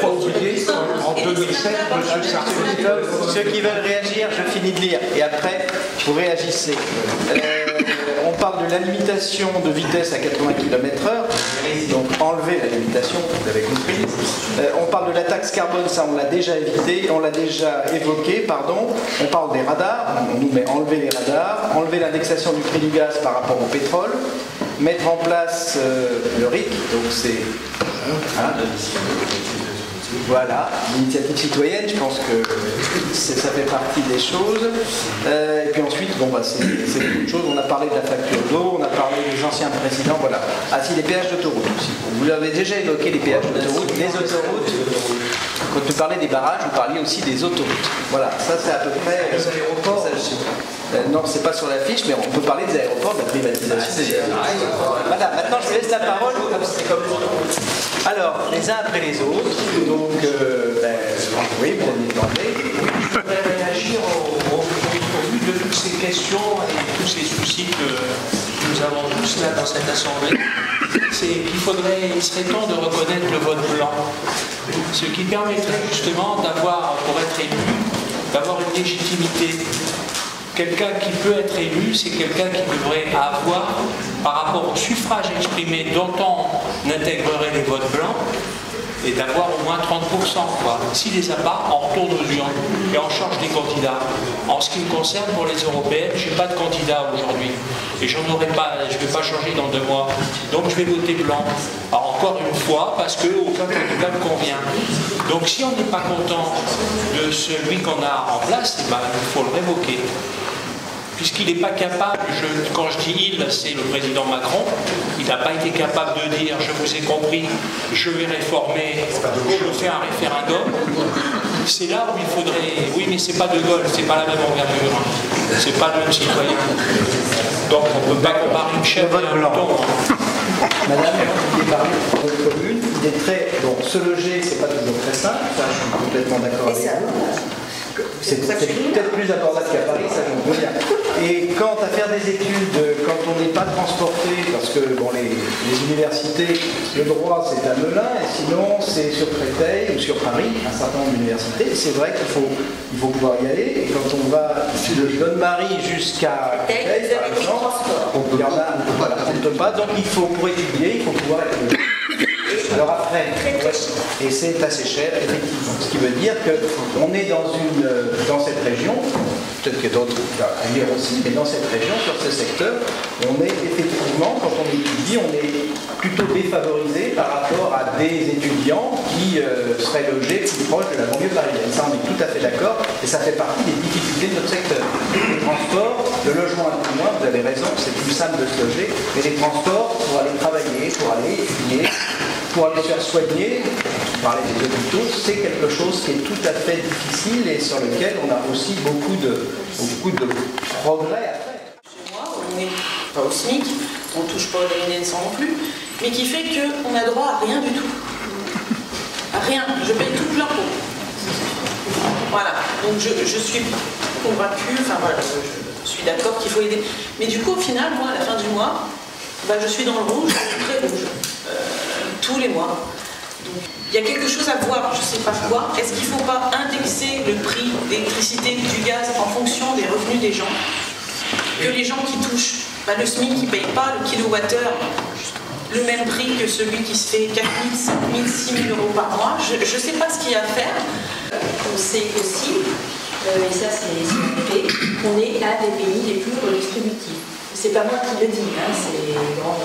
En deux mille sept, M. Sarkozy. Ceux qui veulent réagir, je finis de lire. Et après, vous réagissez. Euh, on parle de la limitation de vitesse à quatre-vingts kilomètres heure. Donc enlever la limitation, vous avez compris. Euh, on parle de la taxe carbone, ça on l'a déjà évité, on l'a déjà évoqué, pardon. On parle des radars, on nous met enlever les radars, enlever l'indexation du prix du gaz par rapport au pétrole, mettre en place euh, le R I C, donc c'est... Hein, voilà, l'initiative citoyenne, je pense que ça fait partie des choses. Euh, et puis ensuite, bon, bah, c'est beaucoup de choses. On a parlé de la facture d'eau, on a parlé des anciens présidents, voilà. Ah si, les péages d'autoroute aussi. Vous avez déjà évoqué les péages d'autoroute, les autoroutes. Quand vous parlez des barrages, vous parliez aussi des autoroutes. Voilà, ça c'est à peu près... Les aéroports euh, non, c'est pas sur la fiche, mais on peut parler des aéroports, de la privatisation des aéroports. Voilà, maintenant je vous laisse la parole. Alors, les uns après les autres. Donc, euh, ben, oui, vous allez demander. Je voudrais réagir au, au, au vu de toutes ces questions et tous ces soucis que nous avons tous là dans cette assemblée. C'est qu'il faudrait, il serait temps de reconnaître le vote blanc. Ce qui permettrait justement d'avoir, pour être élu, d'avoir une légitimité. Quelqu'un qui peut être élu, c'est quelqu'un qui devrait avoir, par rapport au suffrage exprimé, dont on intégrerait les votes blancs, et d'avoir au moins trente pour cent. S'il ne les a pas, on retourne aux urnes et on change des candidats. En ce qui me concerne, pour les européennes, je n'ai pas de candidat aujourd'hui. Et j'en aurai pas, je ne vais pas changer dans deux mois. Donc je vais voter blanc. Alors encore une fois, parce qu'aucun candidat me convient. Donc si on n'est pas content de celui qu'on a en place, eh ben, il faut le révoquer. Puisqu'il n'est pas capable, je, quand je dis il, c'est le président Macron, il n'a pas été capable de dire je vous ai compris, je vais réformer, je fais un référendum. C'est là où il faudrait. Oui, mais c'est pas De Gaulle, c'est pas la même envergure, hein. C'est pas le même citoyen. Donc on ne peut pas comparer une chèvre et un mouton. Madame, il est parmi notre commune, il est très. Bon, se loger, c'est pas toujours très simple, ça je suis complètement d'accord avec vous. C'est peut-être plus abordable qu'à Paris, ça j'en veux dire. Et quant à faire des études, quand on n'est pas transporté, parce que bon, les, les universités, le droit c'est à Melun, et sinon c'est sur Créteil ou sur Paris, un certain nombre d'universités. C'est vrai qu'il faut, il faut pouvoir y aller. Et quand on va de Donne-Marie jusqu'à Créteil, par exemple, il y en a, voilà, on ne peut pas. Donc il faut, pour étudier, il faut pouvoir être. Alors après, et c'est assez cher, effectivement. Ce qui veut dire qu'on est dans, une, dans cette région, peut-être qu'il y a d'autres ailleurs aussi, mais dans cette région, sur ce secteur, on est effectivement, quand on étudie, on est plutôt défavorisé par rapport à des étudiants qui euh, seraient logés plus proches de la banlieue parisienne. Ça, on est tout à fait d'accord, et ça fait partie des difficultés de notre secteur. Les transports, le logement un peu moins, vous avez raison, c'est plus simple de se loger, mais les transports pour aller travailler, pour aller étudier, pour aller se faire soigner, parler des hôpitaux, c'est quelque chose qui est tout à fait difficile et sur lequel on a aussi beaucoup de, beaucoup de progrès à faire. Chez moi, on est pas au SMIC, on ne touche pas aux rémunérés sans non plus, mais qui fait qu'on a droit à rien du tout. À rien, je paye tout l'impôt. Voilà, donc je, je suis convaincue, enfin voilà, je, je suis d'accord qu'il faut aider. Mais du coup, au final, moi, à la fin du mois, bah, je suis dans le rouge, très rouge, euh, tous les mois. Donc, il y a quelque chose à voir, je ne sais pas quoi. Est-ce qu'il ne faut pas indexer le prix d'électricité, du gaz en fonction des revenus des gens? Que les gens qui touchent bah, le SMIC, qui ne payent pas le kilowattheure le même prix que celui qui se fait quatre mille, cinq mille, six mille euros par mois. Je ne sais pas ce qu'il y a à faire. On sait aussi, euh, et ça c'est fait, qu'on est un des pays les plus redistributifs. C'est pas moi qui le dis, hein, c'est les grands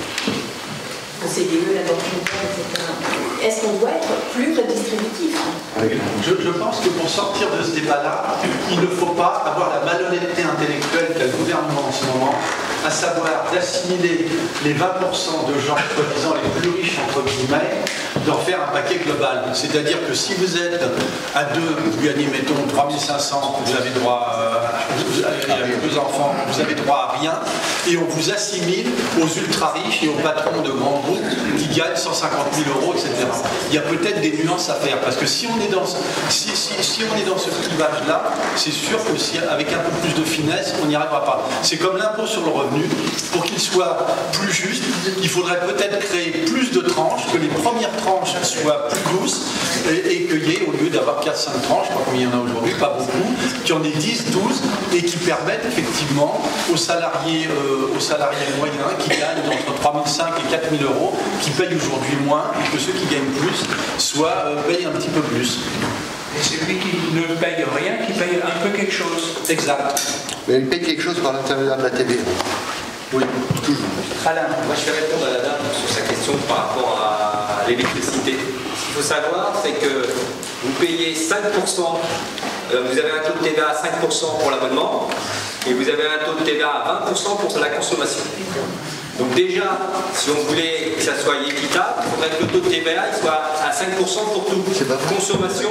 O C D E, la Banque mondiale, et cetera. Est-ce qu'on doit être plus redistributif? je, je pense que pour sortir de ce débat-là, il ne faut pas avoir la malhonnêteté intellectuelle qu'a le gouvernement en ce moment, à savoir d'assimiler les vingt pour cent de gens, soi-disant les plus riches, entre guillemets, d'en faire un paquet global. C'est-à-dire que si vous êtes à deux, vous gagnez, mettons, trois mille cinq cents, vous avez droit, euh, vous avez, avec deux enfants, vous avez droit à rien, et on vous assimile aux ultra-riches et aux patrons de grands groupes qui gagnent cent cinquante mille euros, et cetera. Il y a peut-être des nuances à faire, parce que si on est dans ce, si, si, si on est dans ce clivage-là, c'est sûr que si, avec un peu plus de finesse, on n'y arrivera pas. C'est comme l'impôt sur le revenu. Pour qu'il soit plus juste, il faudrait peut-être créer plus de tranches, que les premières tranches soient plus douces, et, et qu'il y ait, au lieu d'avoir quatre cinq tranches, je crois combien il y en a aujourd'hui, pas beaucoup, qu'il y en ait dix, douze, et qui permettent effectivement aux salariés, euh, aux salariés moyens qui gagnent entre trois mille cinq et quatre mille euros, qui payent aujourd'hui moins, et que ceux qui gagnent plus soient, euh, payent un petit peu plus. Et c'est lui qui ne paye rien, qui paye un peu quelque chose. Exact. Mais il paye quelque chose par l'intermédiaire de la T V. Oui, toujours. Alain, moi je vais répondre à la dame sur sa question par rapport à l'électricité. Ce qu'il faut savoir, c'est que vous payez cinq pour cent, euh, vous avez un taux de T V A à cinq pour cent pour l'abonnement, et vous avez un taux de T V A à vingt pour cent pour la consommation. Donc déjà, si on voulait que ça soit équitable, il faudrait que le taux de T V A il soit à cinq pour cent pour tout, consommation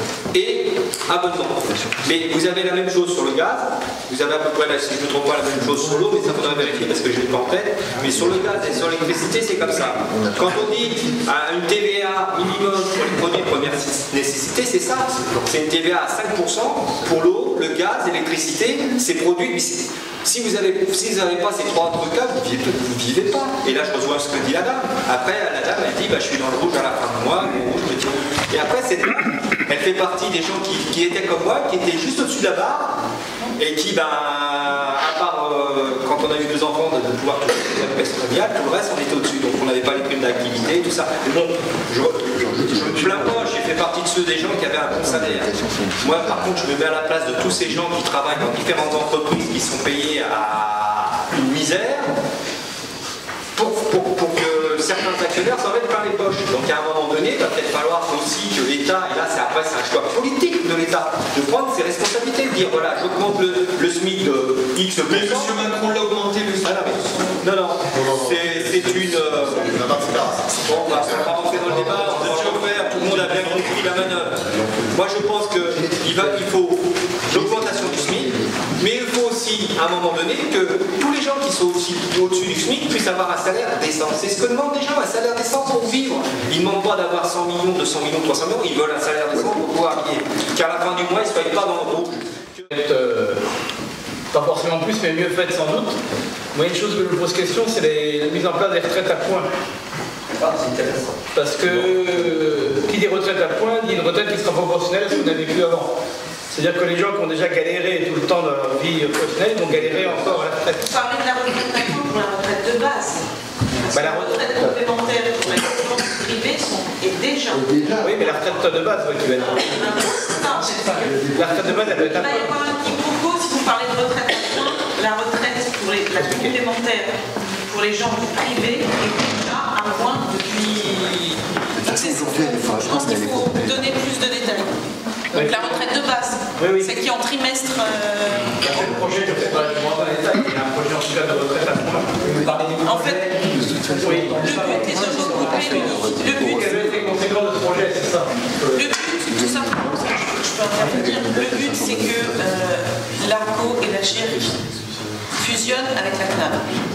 et abonnement. Mais vous avez la même chose sur le gaz, vous avez à peu près, si je ne me trompe pas, la même chose sur l'eau, mais ça faudrait vérifier parce que je ne l'ai pas en tête. Mais sur le gaz et sur l'électricité, c'est comme ça. Quand on dit à une T V A minimum pour les produits de première nécessité, c'est ça. C'est une T V A à cinq pour cent pour l'eau, le gaz, l'électricité, ces produits. Si vous n'avez si vous avez pas ces trois trucs-là, vous ne vivez, vivez pas. Et là, je rejoins ce que dit la dame. Après, la dame, elle dit bah, je suis dans le rouge à la fin du mois. Et après, cette dame, elle fait partie des gens qui, qui étaient comme moi, qui étaient juste au-dessus de la barre, et qui, ben, à part euh, quand on a eu deux enfants, de, de pouvoir toucher les allocations familiales, tout le reste, on était au-dessus. Donc, on n'avait pas les primes d'activité, tout ça. Mais bon, je ne plains pas, j'ai fait partie de ceux des gens qui avaient un bon salaire. Moi, par contre, je me mets à la place de tous ces gens qui travaillent dans différentes entreprises qui sont payés à une misère pour, pour, pour que certains actionnaires s'en mettent plein les poches. Donc à un moment donné, il va peut-être falloir aussi que l'État, et là c'est après c'est un choix politique de l'État, de prendre ses responsabilités, de dire voilà, j'augmente le, le SMIC de X pour cent. Mais M. Macron l'a augmenté le SMIC. Ah, non, non, c'est une... Euh... Bon, bah, on va rentrer dans le débat, on va le faire, tout le monde a bien compris la manœuvre. Moi je pense qu'il il faut l'augmentation du SMIC, mais il faut aussi, à un moment donné, que tous les gens qui sont au-dessus au-dessus du SMIC puissent avoir un salaire décent. C'est ce que demandent les gens, un salaire décent pour vivre. Ils ne demandent pas d'avoir cent millions, deux cents millions, trois cents millions, ils veulent un salaire décent pour pouvoir vivre. Qu'à la fin du mois, ils ne soient pas dans le rouge. Euh, pas forcément plus, mais mieux faite sans doute. Moi, une chose que je me pose question, c'est la mise en place des retraites à points. Ah, c'est intéressant. Parce que euh, qui dit retraite à points dit une retraite qui sera proportionnelle à ce qu'on a vécu avant. C'est-à-dire que les gens qui ont déjà galéré tout le temps dans leur vie professionnelle vont galérer encore à la retraite. Vous parlez de la retraite à points pour la retraite de base. Parce bah, que la retraite complémentaire pour les entreprises privées sont, est déjà. Oui, mais la retraite de base, ouais, tu vas être. Non, c'est ça. La retraite de base, elle peut être à points. Il va y avoir un petit propos, si vous parlez de retraite à points, la retraite pour les, la complémentaire pour les gens du privé est déjà à moins depuis. Donc, je pense qu'il faut donner plus de détails. Donc la retraite de base, oui, oui. C'est qui en trimestre. Euh... C'est le projet, je ne sais pas, je ne vois pas les détails, il y a un projet en tout cas de retraite à points. En fait, oui. Le but est de regrouper le but. Quelles ont été les conséquences de ce projet, c'est ça? Le but, tout simplement, je peux intervenir. Le but, c'est que euh, l'Arco et la Chérie fusionnent avec la C N A M.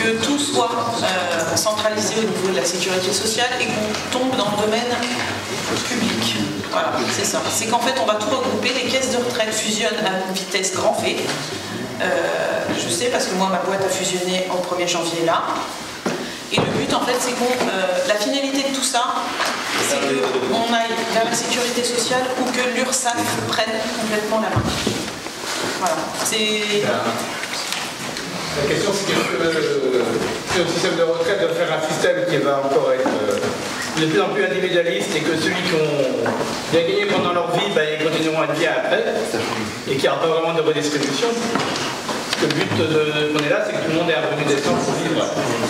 que tout soit euh, centralisé au niveau de la sécurité sociale et qu'on tombe dans le domaine public. Voilà, c'est ça. C'est qu'en fait, on va tout regrouper, les caisses de retraite fusionnent à une vitesse grand V. Euh, je sais parce que moi, ma boîte a fusionné au premier janvier là. Et le but, en fait, c'est qu'on... Euh, la finalité de tout ça, c'est qu'on aille vers la sécurité sociale ou que l'URSSAF prenne complètement la main. Voilà. C'est... La question, c'est que le système de retraite doit faire un système qui va encore être euh, de plus en plus individualiste et que ceux qui ont bien gagné pendant leur vie, ben, ils continueront à être bien après et qu'il n'y aura pas vraiment de redistribution. Parce que le but de, qu'on est là, c'est que tout le monde ait un revenu décent pour vivre.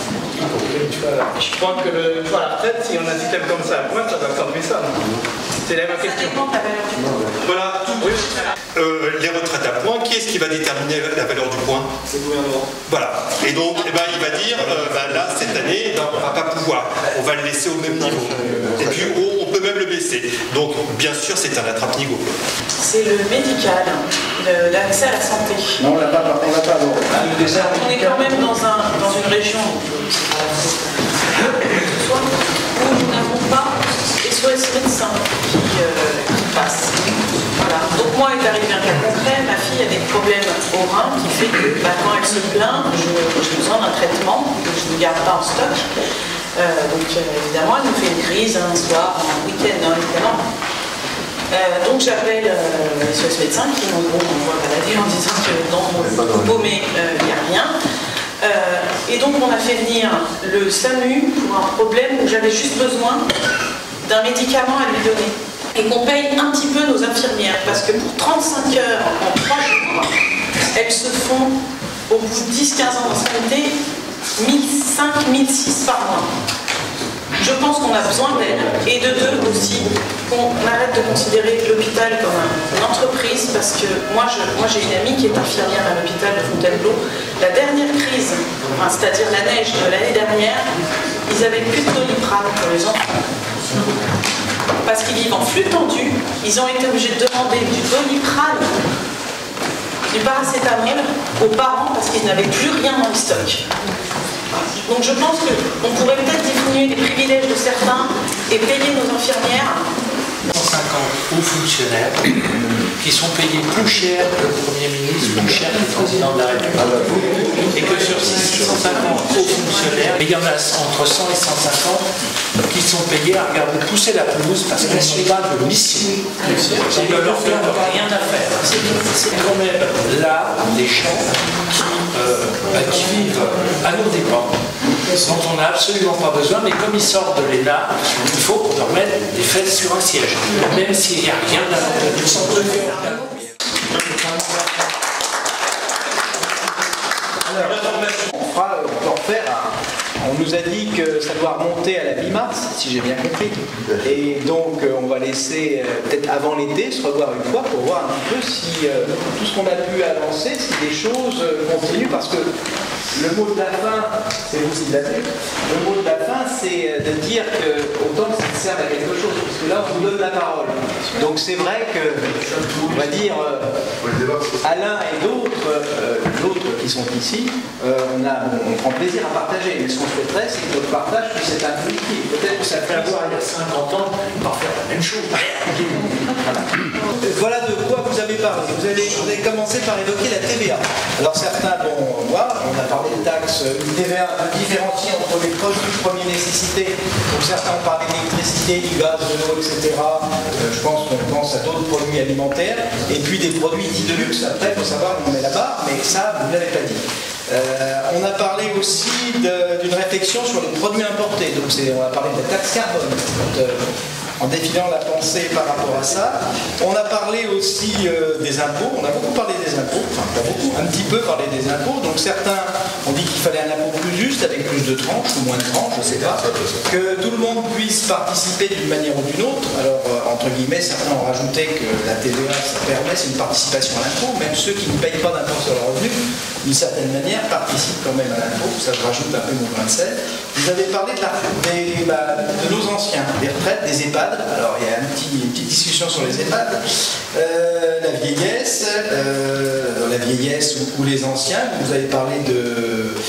Je crois que le, tu vois, la retraite, si on a un système comme ça à point, ça va accentuer ça. C'est la même question. Voilà, tout. Oui. Euh, les retraites à points, qui est-ce qui va déterminer la valeur du point? C'est le gouvernement. Voilà. Et donc, eh ben, il va dire, euh, ben, là, cette année, ben, on ne va pas pouvoir. On va le laisser au même niveau. Et puis, on, on peut même le baisser. Donc, bien sûr, c'est un attrape-niveau. C'est le médical, le, l'accès à la santé. Non, on l'a pas, on l'a pas. Bon. On est quand même dans, un, dans une région où nous n'avons pas S O S médecins qui, euh, qui passent. Voilà. Donc moi, il est arrivé un cas concret, ma fille a des problèmes au rein qui fait que bah, quand elle se plaint, j'ai besoin d'un traitement que je ne garde pas en stock. Euh, donc euh, évidemment, elle nous fait une crise un soir, un week-end, un évidemment. Euh, donc j'appelle euh, les S O S médecins qui en gros m'envoient balader en disant que dans mon paumé, il n'y a rien. Euh, et donc on a fait venir le SAMU pour un problème où j'avais juste besoin d'un médicament à lui donner. Et qu'on paye un petit peu nos infirmières, parce que pour trente-cinq heures en trois jours, elles se font, au bout de dix à quinze ans d'ancienneté, mille cinq à mille six par mois. Je pense qu'on a besoin d'elles, et de deux aussi, qu'on arrête de considérer l'hôpital comme une entreprise, parce que moi, je, moi j'ai une amie qui est infirmière à l'hôpital de Fontainebleau. La dernière crise, enfin, c'est-à-dire la neige de l'année dernière, ils avaient plus de Doliprane pour les enfants. Parce qu'ils vivent en flux tendu, ils ont été obligés de demander du Doliprane, du paracétamol aux parents parce qu'ils n'avaient plus rien dans le stock. Donc je pense qu'on pourrait peut-être diminuer les privilèges de certains et payer nos infirmières. cent cinquante hauts fonctionnaires qui sont payés plus cher que le Premier ministre, plus cher que le Président de la République. Et que sur six cent cinquante hauts fonctionnaires, il y en a entre cent et cent cinquante qui sont payés à regarder pousser la pelouse parce qu'ils n'ont pas de mission. Ils ne leur donnent rien à faire. C'est quand même là des gens qui, euh, bah, qui vivent à nos dépens, dont on n'a absolument pas besoin, mais comme ils sortent de l'E N A, il faut qu'on leur mette des fesses sur un siège, même s'il n'y a rien d'avantageux sans eux. On fera, on peut en faire un... On nous a dit que ça doit remonter à la mi-mars, si j'ai bien compris. Et donc, on va laisser, peut-être avant l'été, se revoir une fois pour voir un petit peu si euh, tout ce qu'on a pu avancer, si des choses continuent. Parce que le mot de la fin, c'est aussi de la tête. Le mot de la fin, c'est de dire que autant que ça serve à quelque chose. Parce que là, on vous donne la parole. Donc, c'est vrai que, on va dire, euh, Alain et d'autres, euh, d'autres qui sont ici, euh, on, a, on prend plaisir à partager. Mais ce qu'on souhaiterait, c'est que notre partage puisse être intuitif. Peut-être que ça fait avoir il y a cinquante ans, pas faire la même chose. Voilà. Voilà de quoi vous avez parlé. Vous avez, vous avez commencé par évoquer la T V A. Alors certains vont voir, on a parlé de taxes, une T V A différenciée entre les produits de première nécessité. Donc certains ont parlé d'électricité, du gaz, de l'eau, et cetera. Euh, je pense qu'on pense à d'autres produits alimentaires. Et puis des produits dits de luxe. Après, il faut savoir où on met la barre, mais ça, vous ne l'avez pas dit. Euh, on a parlé aussi d'une réflexion sur les produits importés. Donc on a parlé de la taxe carbone. Donc, euh, en défilant la pensée par rapport à ça. On a parlé aussi euh, des impôts, on a beaucoup parlé des impôts, enfin pas beaucoup, un petit peu parlé des impôts, donc certains ont dit qu'il fallait un impôt plus juste, avec plus de tranches ou moins de tranches, je ne sais pas, que tout le monde puisse participer d'une manière ou d'une autre. Alors, euh, entre guillemets, certains ont rajouté que la T V A, ça permet, c'est une participation à l'impôt, même ceux qui ne payent pas d'impôt sur leur revenu, d'une certaine manière, participent quand même à l'impôt, ça je rajoute un peu mon grain de sel. Vous avez parlé de, la, des, bah, de nos anciens, des retraites, des EHPAD. Alors il y a un petit, une petite discussion sur les EHPAD. Euh, la vieillesse, euh, la vieillesse ou, ou les anciens. Vous avez parlé de,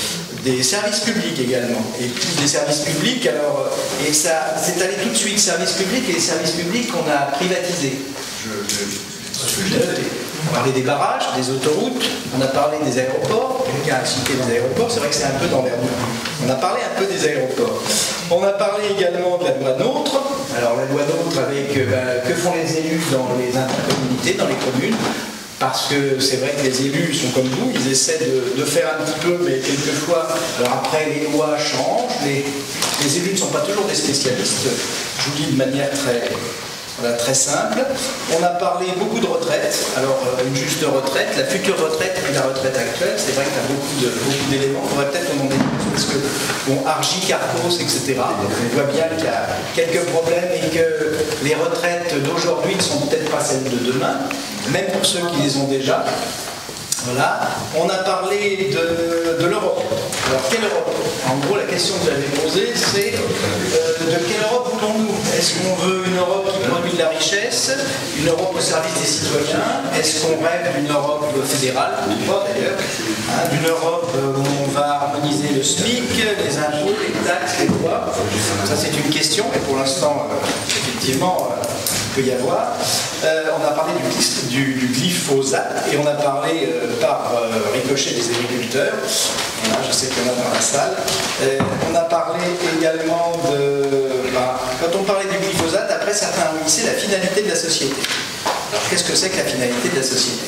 des services publics également. Et plus des services publics, alors, et ça c'est allé tout de suite, services publics et les services publics qu'on a privatisés. Je, je, je, on a parlé des barrages, des autoroutes, on a parlé des aéroports, quelqu'un a cité les aéroports, c'est vrai que c'est un peu dans l'air du temps. On a parlé un peu des aéroports. On a parlé également de la loi NOTRe. Alors la loi NOTRe avec, ben, que font les élus dans les intercommunalités, dans les communes, parce que c'est vrai que les élus sont comme vous, ils essaient de, de faire un petit peu, mais quelquefois, alors après les lois changent, les, les élus ne sont pas toujours des spécialistes, je vous dis de manière très, voilà, très simple. On a parlé beaucoup de retraite, alors euh, une juste retraite, la future retraite et la retraite actuelle, c'est vrai qu'il y a beaucoup de, beaucoup d'éléments, on pourrait peut-être demander plus, parce que, bon, Argy, Carpos, et cetera, on voit bien qu'il y a quelques problèmes et que les retraites d'aujourd'hui ne sont peut-être pas celles de demain, même pour ceux qui les ont déjà. Voilà. On a parlé de, de l'Europe. Alors, quelle Europe? En gros, la question que j'avais posée, c'est euh, de quelle Europe voulons-nous? Est-ce qu'on veut une Europe qui produit de la richesse, une Europe au service des citoyens? Est-ce qu'on rêve d'une Europe fédérale, ou pas d'ailleurs, hein, d'une Europe où on va harmoniser le SMIC, les impôts, les taxes, les lois? Ça, c'est une question, et pour l'instant, euh, effectivement, euh, il peut y avoir. Euh, on a parlé du, du, du glyphosate et on a parlé euh, par euh, ricochet des agriculteurs. Voilà, je sais qu'il y en a dans la salle. Euh, on a parlé également de... Bah, quand on parlait du glyphosate, après certains ont mixé la finalité de la société. Alors qu'est-ce que c'est que la finalité de la société?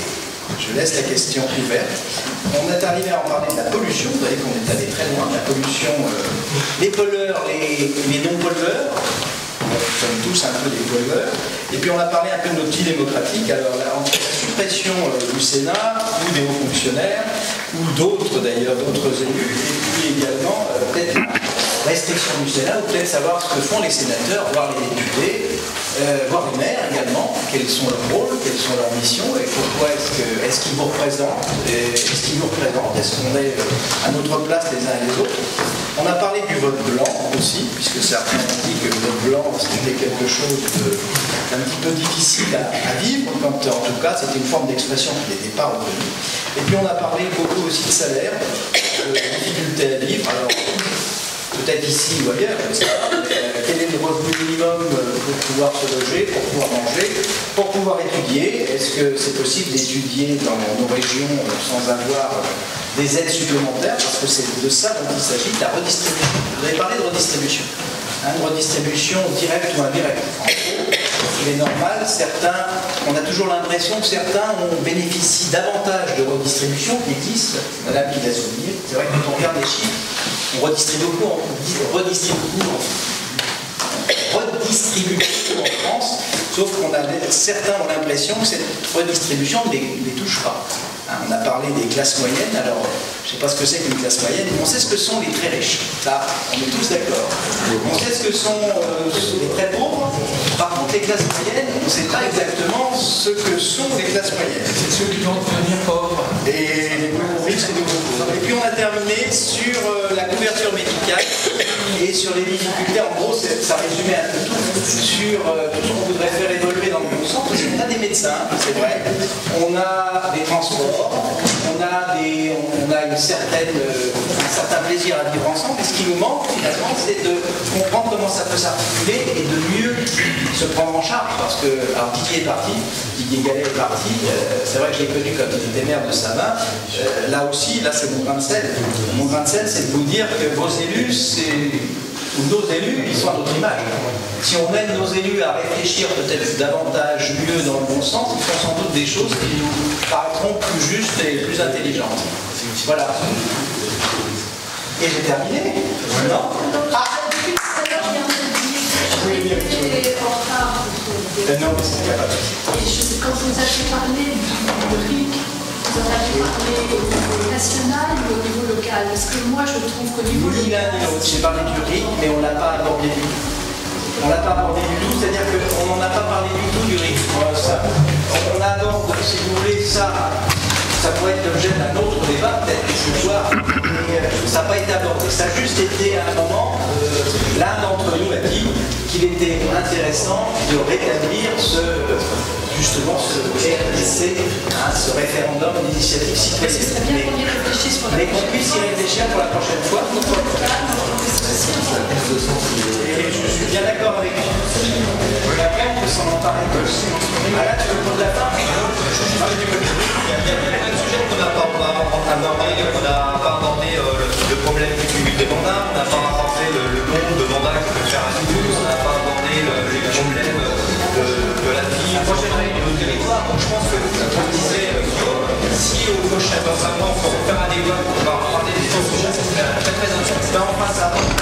Je laisse la question ouverte. On est arrivé à en parler de la pollution. Vous voyez qu'on est allé très loin. La pollution, euh, les pollueurs, les, les non-pollueurs. Nous sommes tous un peu des pollueurs. Et puis on a parlé un peu de notre vie démocratique. Alors là, entre la suppression euh, du Sénat, ou des hauts fonctionnaires, ou d'autres d'ailleurs, d'autres élus, et puis également euh, peut-être la restriction du Sénat, ou peut-être savoir ce que font les sénateurs, voire les députés, euh, voire les maires également, quels sont leurs rôles, quelles sont leurs missions, et pourquoi est-ce que, est-ce qu'ils vous représentent, est-ce qu'ils nous représentent, est-ce qu'on est à notre place les uns et les autres. On a parlé du vote blanc aussi, puisque certains ont dit que le vote blanc c'était quelque chose d'un petit peu difficile à, à vivre, quand en tout cas c'était une forme d'expression qui n'était pas reconnue. Et puis on a parlé beaucoup aussi de salaire, de difficultés à vivre. Alors peut-être ici ou ailleurs, je ne sais pas, euh, quel est le revenu minimum pour pouvoir se loger, pour pouvoir manger, pour pouvoir étudier? Est-ce que c'est possible d'étudier dans nos régions sans avoir des aides supplémentaires? Parce que c'est de ça dont il s'agit, de la redistribution. Vous avez parlé de redistribution. Hein, une redistribution directe ou indirecte. En gros, il est normal, certains, on a toujours l'impression que certains ont bénéficient davantage de redistribution qui existe. Madame qui l'a souligné. C'est vrai que quand on regarde les chiffres, on redistribue beaucoup, on redistribue beaucoup, on redistribue beaucoup en France, sauf qu'on a certains ont l'impression que cette redistribution ne les, les touche pas. Hein, on a parlé des classes moyennes, alors je ne sais pas ce que c'est qu'une classe moyenne, on sait ce que sont les très riches, ça on est tous d'accord. On sait ce que sont euh, les très pauvres, par contre les classes moyennes, on ne sait pas exactement ce que sont les classes moyennes. C'est ceux qui vont devenir pauvres. Et les nouveaux riches, les nouveaux pauvres. Et puis on a terminé sur euh, la couverture médicale et sur les difficultés, en gros ça résumait un peu tout, sur euh, tout ce qu'on voudrait faire évoluer dans le bon sens, parce qu'on a des médecins, c'est vrai, on a des transports, on a, des, on a une certaine, un certain plaisir à vivre ensemble, et ce qui nous manque finalement, c'est de comprendre comment ça peut s'articuler et de mieux se prendre en charge, parce que, alors Didier est parti, Didier Gallet est parti, euh, c'est vrai que je l'ai connu quand il était maire de Savin, euh, là aussi, là c'est mon grain de sel, mon grain de sel c'est de vous dire que vos élus, c'est... ou nos élus, ils sont à notre image. Si on aide nos élus à réfléchir peut-être davantage, mieux dans le bon sens, ils font sans doute des choses qui nous paraîtront plus justes et plus intelligentes. Voilà. Et j'ai terminé. Non ah. Euh, non, mais c'est pas de souci. Quand vous avez parlé du R I C, vous en avez parlé au niveau national ou au niveau local? Parce que moi, je trouve qu'au niveau local... Ni l'un ni l'autre. J'ai parlé du R I C, mais on ne l'a pas abordé du tout. On ne l'a pas abordé du tout, c'est-à-dire qu'on n'en a pas parlé du tout du R I C. Ça, on aborde, si vous voulez, ça, ça pourrait être l'objet d'un autre débat, peut-être ce soir, mais ça n'a pas été abordé. Ça a juste été à un moment, euh, l'un d'entre nous a dit qu'il était intéressant de rétablir ce... justement ce R D C, hein, ce référendum d'initiative citoyenne. Ce serait bien qu'on y réfléchisse pour la Mais qu'on puisse y réfléchir pour la prochaine fois. Et je suis bien d'accord avec vous. Et après, on peut s'en emparer. Ah là, tu veux prendre la fin? Il y a plein de sujets qu'on n'a pas abordé. On n'a pas abordé euh, le, le problème du cumul des mandats, on n'a pas abordé le, le nombre de mandats qu'on peut faire à nous, on n'a pas abordé le, les problèmes de, de la vie prochaine réunion du territoire. Donc je pense que, comme on disait, euh, si au prochain dans un mois on peut faire un débat pour parler des autres sujets, ça serait très très intéressant. On passe à